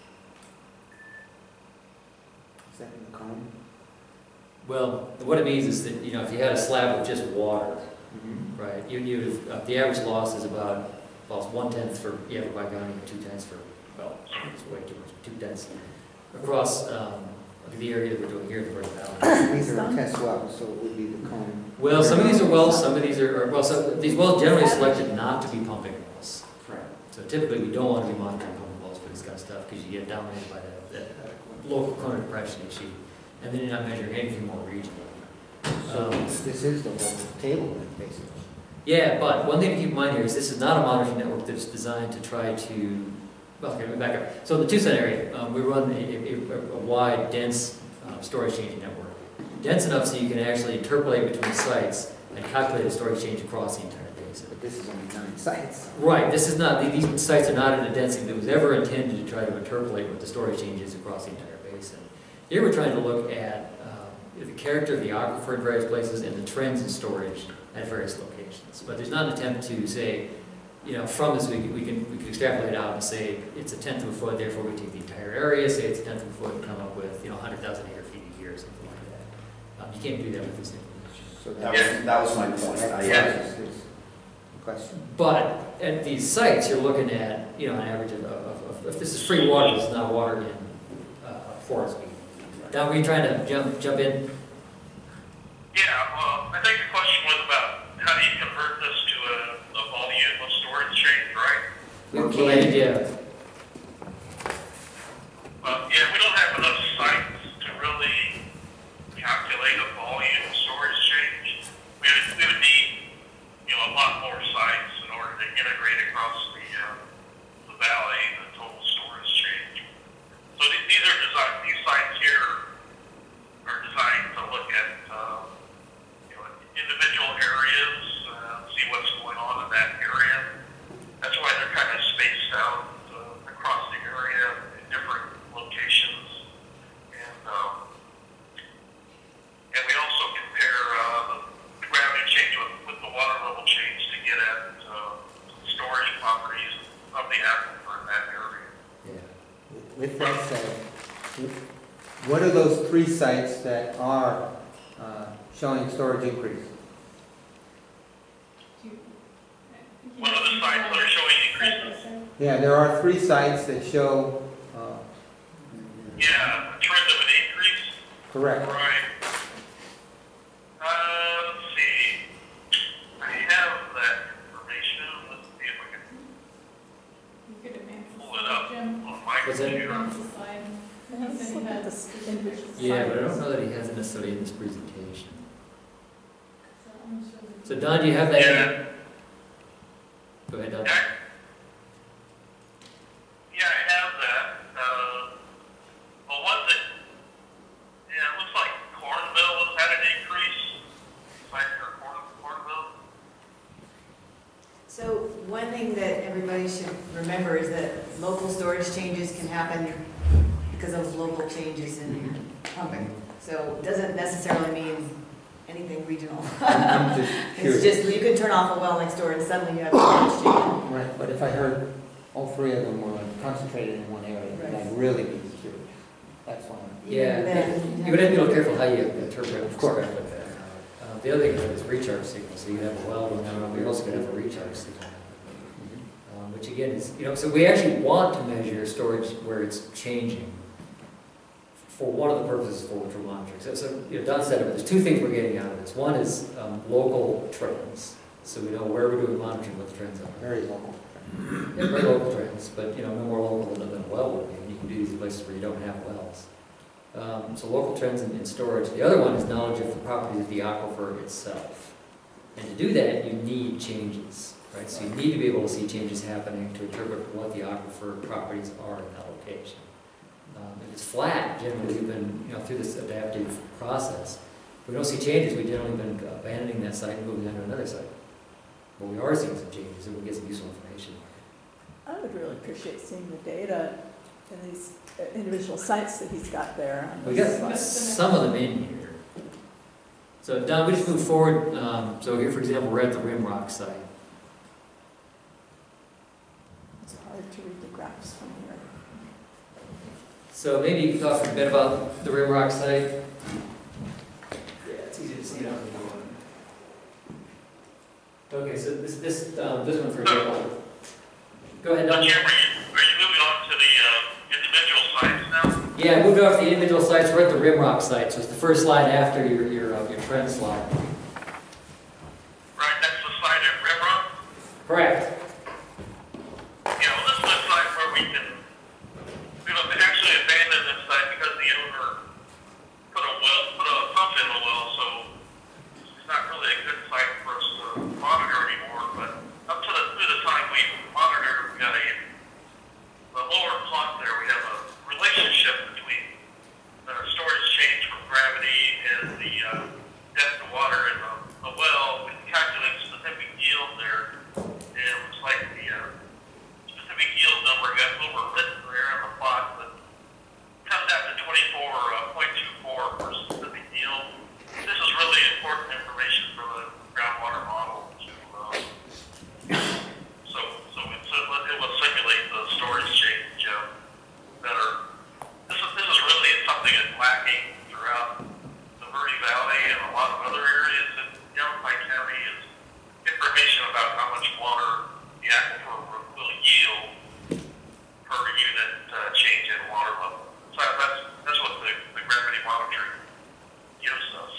Is that in the cone? Well, what it means is that, if you had a slab of just water, right, the average loss is about, well, it's 1/10 for Yavapai County, 2/10 for, well, it's way too much, 2/10 across the area that we're doing here in the Verde Valley. These are test wells, so it would be the cone. Well, some of these are wells, some of these are well, so these wells generally selected not to be pumping wells. Right. So typically, we don't want to be monitoring pumping wells for this kind of stuff because you get dominated by that local current depression issue, and then you're not measuring anything more regional. So this is the whole table, then, basically. Yeah, but one thing to keep in mind here is this is not a monitoring network that's designed to try to, well, okay, let me back up. So in the Tucson area, we run a wide, dense storage changing network. Dense enough so you can actually interpolate between sites and calculate a storage change across the entire basin. But this is only 9 sites. Right, this is not, these sites are not in a density that was ever intended to try to interpolate what the storage change is across the entire basin. Here we're trying to look at the character of the aquifer in various places and the trends in storage at various locations. But there's not an attempt to say, from this we can extrapolate out and say it's a 1/10 of a foot, therefore we take the entire area, say it's a 1/10 of a foot and come up with 100,000 acre feet a year or something like that. You can't do that with this information. So That was my point. Question. But at these sites, you're looking at, an average of if this is free water, this is not water in forest. Now, were you trying to jump in? Yeah, well, I think the question was about how do you convert this to a volume of storage change, right? Okay, yeah. Well, yeah, we don't have enough sites to really calculate a volume of storage change. We would need, a lot more sites in order to integrate across the valley, the total storage change. So these sites here are designed to look at, individual areas, see what's going on in that area. That's why they're kind of spaced out across the area in different locations. And we also compare the gravity change with the water level change to get at storage properties of the aquifer in that area. Yeah. With that said, what are those 3 sites that are showing storage increase? What are the sites that are showing increases? Yeah, there are 3 sites that show. Yeah, a trend of an increase. Correct. Right. Let's see. I have that information. Let's see if I can pull it up on my computer. Yeah, but I don't know that he has it necessarily in this presentation. So Don, do you have that? Yeah. Go ahead, Don. Yeah, I have that. Well, it looks like Cornville has had an increase. Site for Cornville. So one thing that everybody should remember is that local storage changes can happen because of local changes in pumping. So it doesn't necessarily mean anything regional. I'm just curious. It's just, you could turn off a well next door and suddenly you have a storage change. Right, but if I heard all 3 of them were concentrated in one area, then I'd really be curious. That's why. Yeah, you would have to be a little careful how you interpret it. Of course. The other thing is recharge signal. So you have a well going on, but you're also going to have a recharge signal. Which again is, so we actually want to measure storage where it's changing for one of the purposes for which we're monitoring. So Don said it, but there's 2 things we're getting out of this. One is local trends. So we know where we're doing monitoring, what the trends are. Very local. Yeah, very local trends, but no more local than a well would be. And you can do these in places where you don't have wells. So local trends in storage. The other one is knowledge of the properties of the aquifer itself. And to do that, you need changes. right? So you need to be able to see changes happening to interpret what the aquifer properties are in that location. If it's flat, generally we've been, through this adaptive process. If we don't see changes, we've generally been abandoning that site and moving on to another site. But we are seeing some changes, and we'll get some useful information. I would really appreciate seeing the data in these individual sites that he's got there. We got some of them in here. So Don, we just move forward. So here, for example, we're at the Rimrock site. It's hard to read the graphs from here. So maybe you can talk a bit about the Rimrock site. Yeah, it's easy to see it on the video. Okay, so this one, for example. Go ahead, Don. Jim, are you moving on to the individual sites now? Yeah, moved off the individual sites. We're at the Rimrock site, so it's the first slide after your trend slide. Right, that's the site at Rimrock? Correct. Yeah, well, this is a site where we actually abandoned this site because the owner put a pump in the well, so it's not really a good site for us to monitor anymore. But up to through the time we monitored, we got the lower plot there. We have a relationship between the storage change from gravity and the depth of water in the well. We calculate specific yield there, and it looks like the specific yield number got overwritten there in the plot, but comes out to 24.24 for specific yield. This is really important information for the groundwater model. It will simulate the storage change better. This is really something that's lacking throughout the Verde Valley and a lot of other areas in Yavapai County is information about how much water the aquifer will yield per unit change in water level. So that's what the gravity monitoring gives us.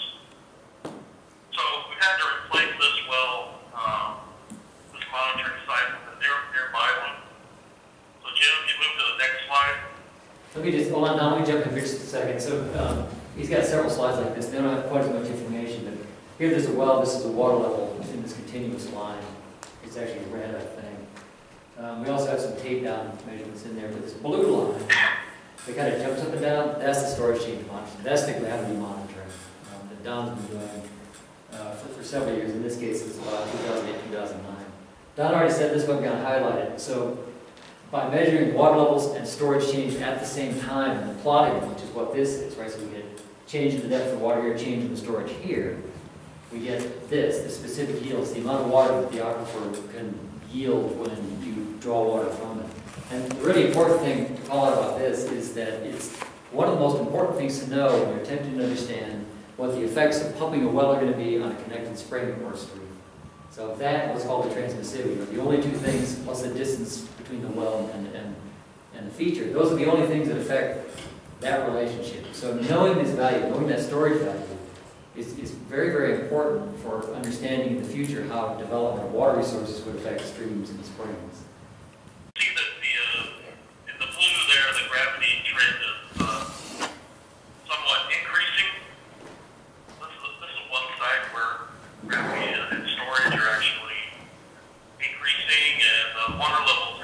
So we've had to replace this well, this monitoring site with a nearby one. So Jim, if you move to the next slide. Let me just, hold on, now let me jump in for just a second. So he's got several slides like this. They don't have quite as much information, but here there's a well, this is a water level in this continuous line. It's actually red, I think. We also have some tape down measurements in there, but this blue line that kind of jumps up and down, that's the storage change monitoring. That's the gravity monitoring that Don's been doing for several years. In this case, it's about 2008, 2009. Don already said this one got highlighted. So by measuring water levels and storage change at the same time and plotting them, which is what this is, right? So we get change in the depth of water here, change in the storage here. We get this, the specific yields, the amount of water that the aquifer can yield when you draw water from it. And the really important thing to call out about this is that it's one of the most important things to know when you're attempting to understand what the effects of pumping a well are going to be on a connected spring or stream. So that was called the transmissivity, or the only two things, plus the distance between the well and the feature. Those are the only things that affect that relationship. So knowing this value, knowing that storage value, is very, very important for understanding in the future how development of water resources would affect streams and springs. See that in the blue there, the gravity trend is somewhat increasing. This is one side where gravity and storage are actually increasing, and the water levels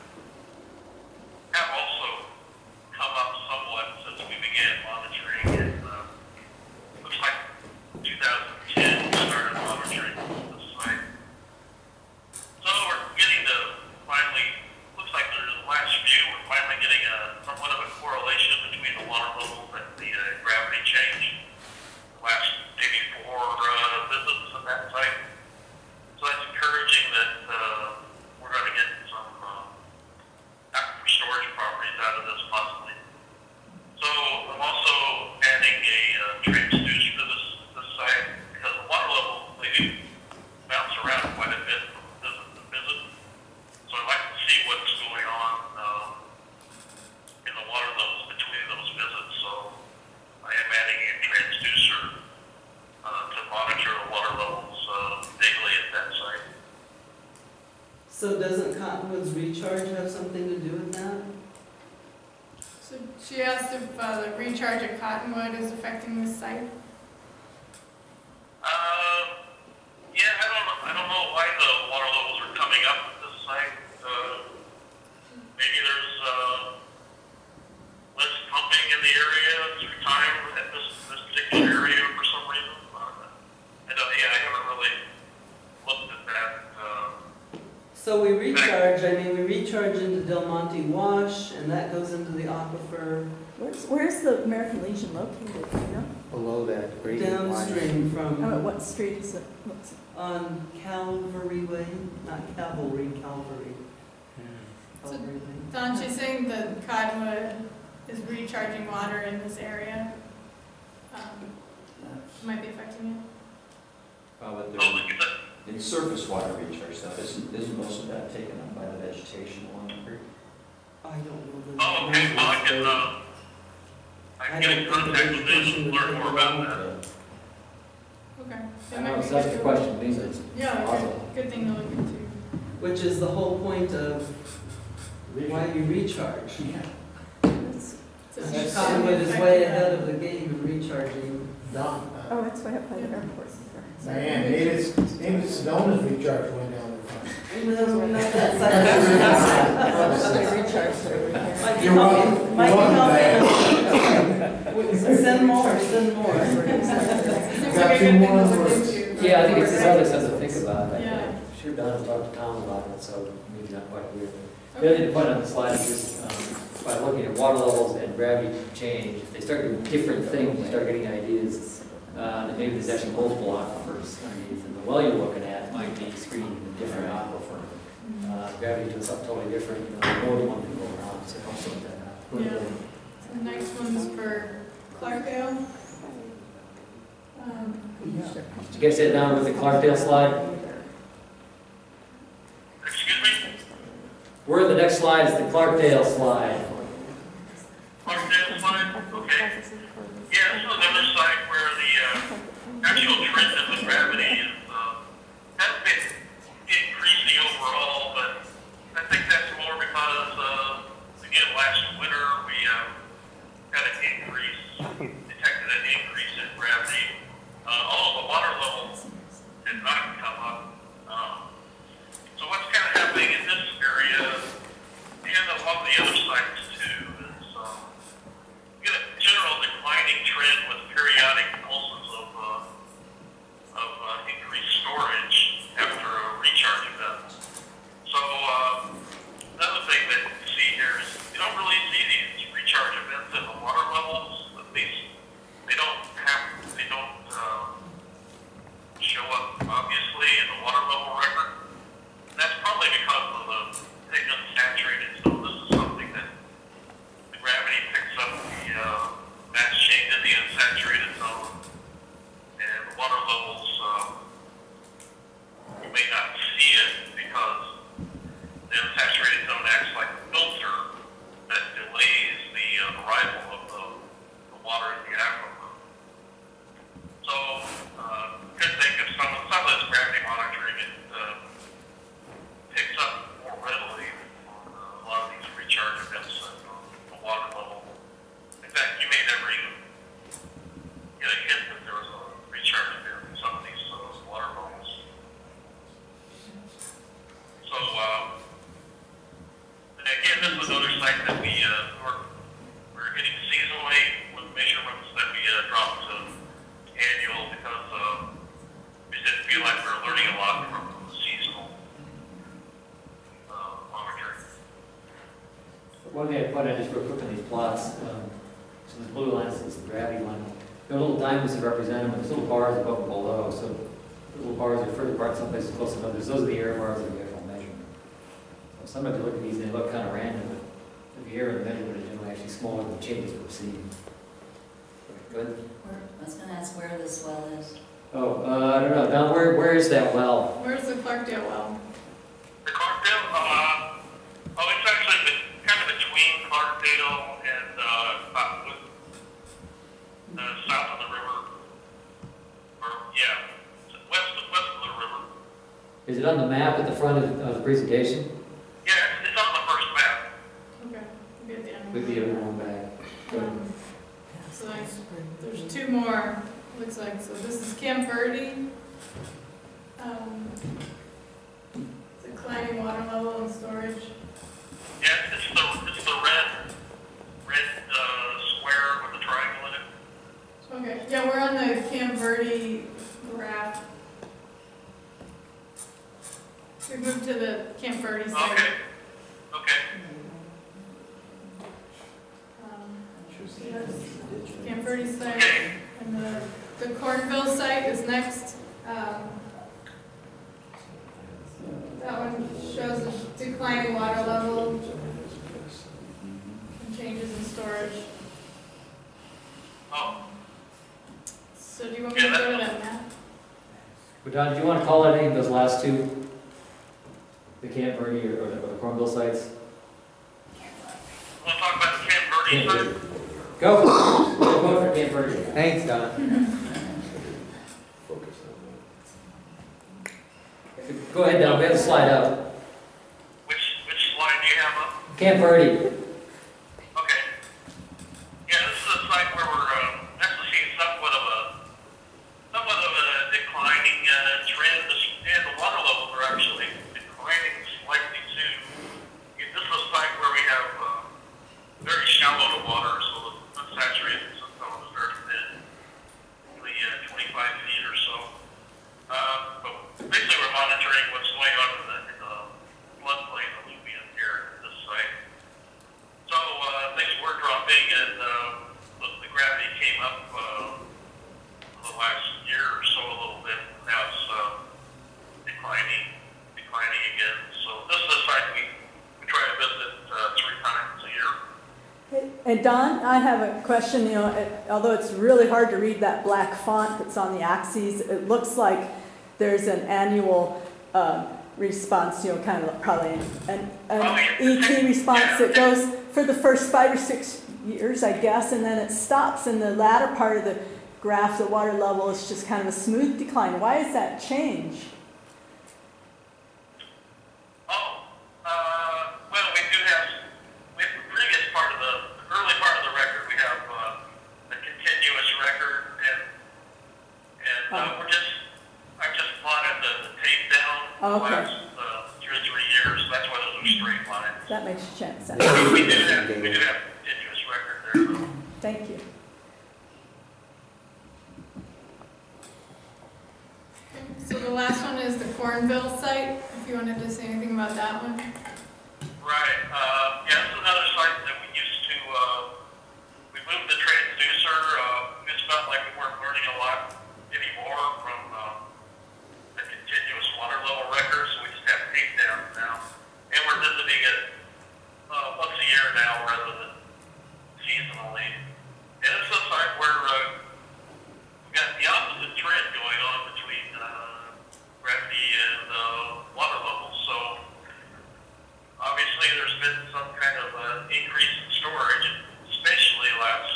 have also come up somewhat since we began monitoring. Looks like 2010 we started monitoring this site. So we're getting to finally, looks like the last view, we're finally getting somewhat of a correlation between the water levels and the gravity change. The last maybe 4 visits at that site. So that's encouraging that we're going to get some aquifer storage properties out of this possibly. So I'm also adding a transducer to this site because the water levels, they do bounce around quite a bit from visit to visit. So I'd like to see what's going on in the water levels between those visits. So I am adding a transducer to monitor the water levels daily at that site. So doesn't Cottonwood's recharge have something to do with that? So she asked if the recharge at Cottonwood is affecting this site. Yeah, I don't know why the water levels are coming So we recharge, I mean, we recharge into Del Monte Wash, and that goes into the aquifer. Where's the American Legion located, do you know? Below that gradient line. Downstream from. Oh, what street is it? On Calvary Way, not Cavalry, Calvary. So, Calvary Way. Don, she's saying that Cottonwood is recharging water in this area. Might be affecting it. But in surface water recharge stuff, isn't most of that taken up by the vegetation along the creek? I don't know. Oh, okay, well, I can get in contact with them and learn more about that. Okay. I know, so that's the question, Lisa. Yeah, Awesome. good thing to look into. Which is the whole point of why you recharge. Cottonwood is way ahead of the game in recharging. Don, Oh, it's way up by the airport. Diane, maybe Sedona's recharge went down there. No, not that side. They recharge over here. Might be You're welcome. helping. Might be helping. Send more, send more. Got two more on the list. Yeah, I think it's this other stuff to think about. Yeah. I'm sure Don has talked to Tom about it, so maybe not quite weird. The other thing to point on the slide is just by looking at water levels and gravity change, if they start doing different things, you start getting ideas that maybe there's actually multiple aquifers underneath, and the well you're looking at might be screening a different aquifer. Gravity doing something totally different, you know, more than one can go around, so help sort that out. Yeah. The next one's for Clarkdale. Did you guys sit down with the Clarkdale slide? Excuse me? We're in the next slide, is the Clarkdale slide. Clarkdale slide? Okay. Yeah, this is another site where the actual trend of the gravity is, has been increasing overall, but I think that's more because, again, last winter we had an increase, detected an increase in gravity. All of the water levels did not come up. So what's kind of happening in this area, and a lot of the other sites too, is get a general declining trend with periodic pulses of increased storage after a recharge event. So another thing that you see here is you don't really see these recharge events in the water levels. At least they don't show up obviously in the water level record. And that's probably because of the thick unsaturated zone. This is something that the gravity picks up the mass change in the unsaturated zone, and the water levels, you may not see it because the unsaturated zone acts like a filter that delays the arrival of the water in the aquifer. So, good thing if some of this gravity monitoring, it picks up more readily on a lot of these recharge events at the water level. In fact, you may never even get a hint that there was a recharge event in some of these water levels. So, and again, this is another site that we're hitting seasonally with measurements that we dropped to annual because we didn't feel like we were learning a lot from seasonal monitoring. One thing I point out just real quick on these plots, so the blue line is the gravity line. There are little diamonds that represent them, and there's little bars above and below. So the little bars are further apart, some places close to others. Those are the error bars of the actual measurement. So sometimes you look at these and they look kind of random, but the error in the measurement is generally actually smaller than the changes we're seeing. Good. I was gonna ask where this well is. Oh, I don't know. Don, where is that well? Where's the Clarkdale well? The Clarkdale, it's actually kind of between Clarkdale and south of the river, or west of the river. Is it on the map at the front of the presentation? Yeah, it's on the first map. Okay, we'll be at the end. Would be a wrong back. So there's two more, looks like. So this is Camp Verde. Declining water level and storage. Yeah, it's the red square with the triangle in it. Okay, yeah, we're on the Camp Verde graph. We moved to the Camp Verde site. Okay. Okay. Camp Verde site, and the Cornville site is next. That one shows a declining water level and changes in storage. Oh. So do you want me to go to that map? But Don, do you want to call out any of those last two? The Camp Verde or the Cornville sites? Want to talk about the Camp Verde site? Go for it. Go for Camp Verde. Thanks, Don. Go ahead, Don. We have the slide up. Which slide do you have up? Camp Verde. Okay. Yeah, this is a site where we're actually seeing somewhat of a declining trend, and the water levels are actually declining slightly too. This is a site where we have very shallow water, so the unsaturated zone is very thin, only 25 feet or so. But basically, we're monitoring what's going on in the floodplain alluvium here at this site. So things were dropping, and the gravity came up the last year or so a little bit. Now it's declining again. So this is a site we try to visit 3 times a year. And Don, I have a question. You know, although it's really hard to read that black font that's on the axes, it looks like there's an annual response. You know, kind of probably an ET response that goes for the first 5 or 6 years, I guess, and then it stops in the latter part of the graph. The water level is just kind of a smooth decline. Why is that change? Well, we have the previous part of the early part of the record. We have a continuous record, and I've just plotted the tape down the last 2 or 3 years. That's why those are straight lines. That makes sense. We do have a continuous record there, though. Thank you. So the last one is the Cornville site, if you wanted to say anything about that one. Right. Yeah, this is another site that we used to, we moved the transducer. We just felt like we weren't learning a lot anymore from the continuous water level records, so we just have tape down now. And we're visiting it once a year now rather than seasonally. And it's a site where we've got the opposite trend going on between gravity and water levels. So obviously there's been some kind of increase in storage, especially last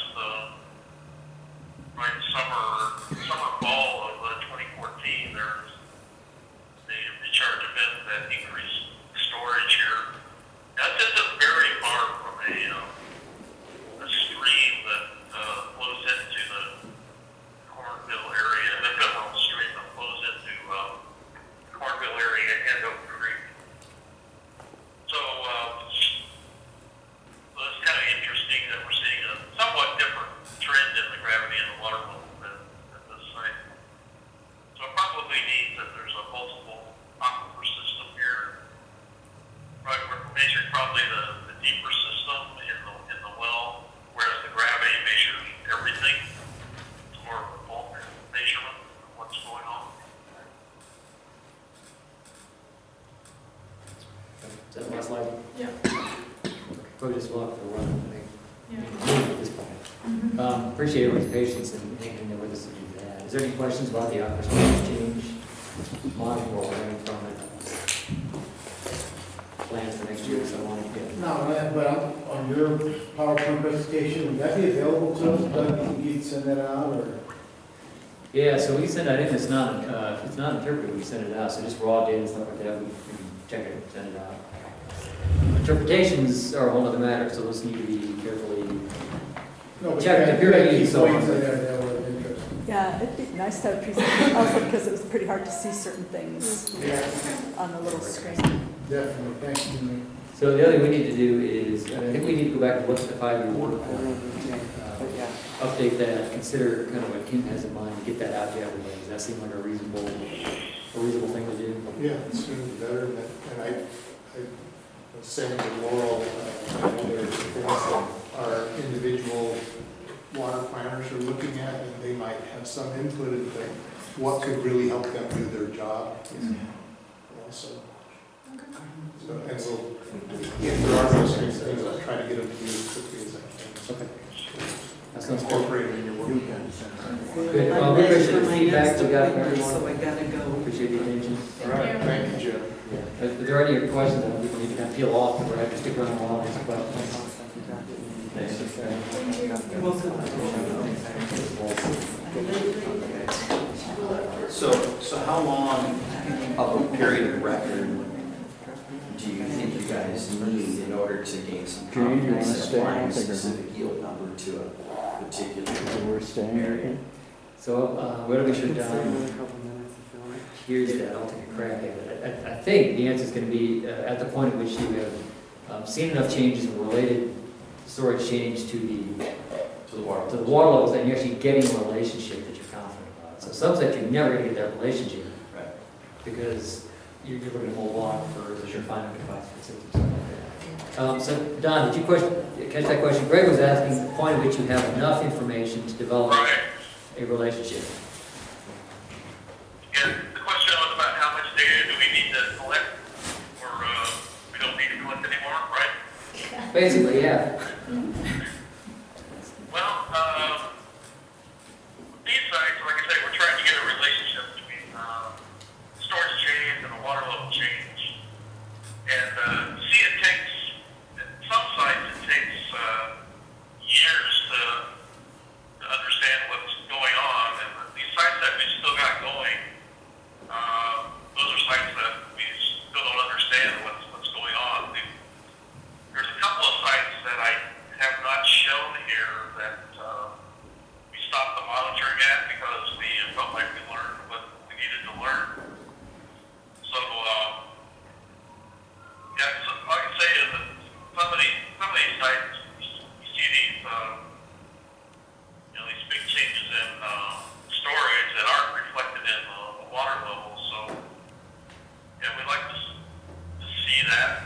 summer fall of 2014. There's the recharge event that increased storage here. That isn't very far from a stream that flows into the Cornville area, the mineral stream that flows into Cornville area and Oak Creek. So it's kind of interesting that we're seeing a somewhat different trend in the gravity and the water level at this site. So it probably means that there's a multiple aquifer system here. Right, we're measuring probably the deeper system in the well, whereas the gravity measures everything. It's more of a bulk measurement of what's going on. Is that the last slide? Yeah. Probably just walk for a run, I think. Yeah. At this point. Appreciate everyone's patience and hanging there with us to do that. Is there any questions about the aquifer storage change module or any from it? Plans for next year, so I want to get. No, but on your PowerPoint presentation, would that be available to us? Doug, you can send that out, or? Yeah, so we send that in. It's not interpreted. We send it out. So just raw data and stuff like that. We can check it, send it out. Interpretations are a whole other matter, so those need to be carefully checked. If you're ready, so on. Yeah, it'd be nice to have a presentation, also because it was pretty hard to see certain things on the little screen. Definitely, thank you. So the other thing we need to do is, I think we need to go back to what's the 5-year work plan. Update that, consider kind of what Kim has in mind, get that out to everybody. Does that seem like a reasonable thing to do? Yeah, it seems better, and I saying to Laurel, there are things that our individual water planners are looking at, and they might have some input into what could really help them do their job. Also. So, and we'll, if there are those things, I'll try to get them to you as quickly as I can. Okay. That sounds incorporated in your work. Good. Well, we appreciate the feedback we got from everyone. So I gotta go. Appreciate the attention. All right, thank you, Jim. Yeah. If there are any questions, then we can need to kind of peel off, but we're going to stick around a while and answer questions. So how long of a period of record do you think you guys need in order to gain some confidence in applying a specific yield number to a particular area? So, what do we should here's that, I'll take a crack at it. I think the answer is going to be at the point at which you have seen enough changes in related storage change to the water levels, and you're actually getting a relationship that you're confident about. So some sites you're never going to get that relationship, right? Because you're looking at whole block for the finite device systems. So Don, did you catch that question? Greg was asking the point at which you have enough information to develop a relationship. And the question was about how much data do we need to collect, or we don't need to collect anymore, right? Basically, yeah. Well, these sites, like I say, we're trying to get a relationship between storage change and the water level change. And see, it takes, at some sites, it takes years to understand what's going on. And these sites that we still got going, those are sites that we still don't understand what's going on. There's a couple of sites that I have not shown here that we stopped the monitoring at because we felt like we learned what we needed to learn. So, yeah, so all I can say is that some of these sites, you see these, these big changes in storage that aren't reflected in the water level. So, yeah, we'd like to see that,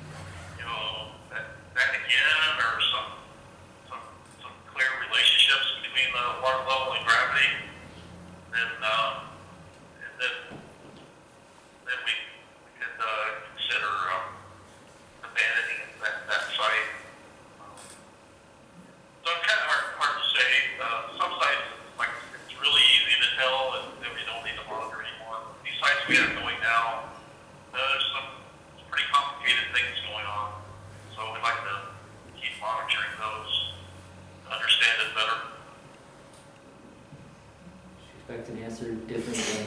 that again, or some clear relationships between the water level and gravity. And then we could consider abandoning that site. So it's kind of hard to say. Some sites, like, it's really easy to tell that we don't need to monitor anymore. These sites we have going now, there's some pretty complicated things going on. So we'd like to keep monitoring those to understand it better. Expect an answer differently.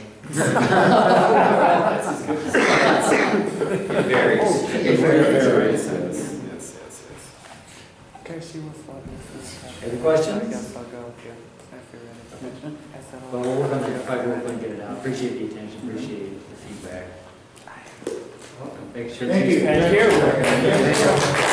It varies. It varies. Yes. Can I see what thought this? Any questions? I guess I'll go. Yeah. Well, we'll work on it, get it out. Appreciate the attention, appreciate the feedback. Make sure. Thank you. Thank you.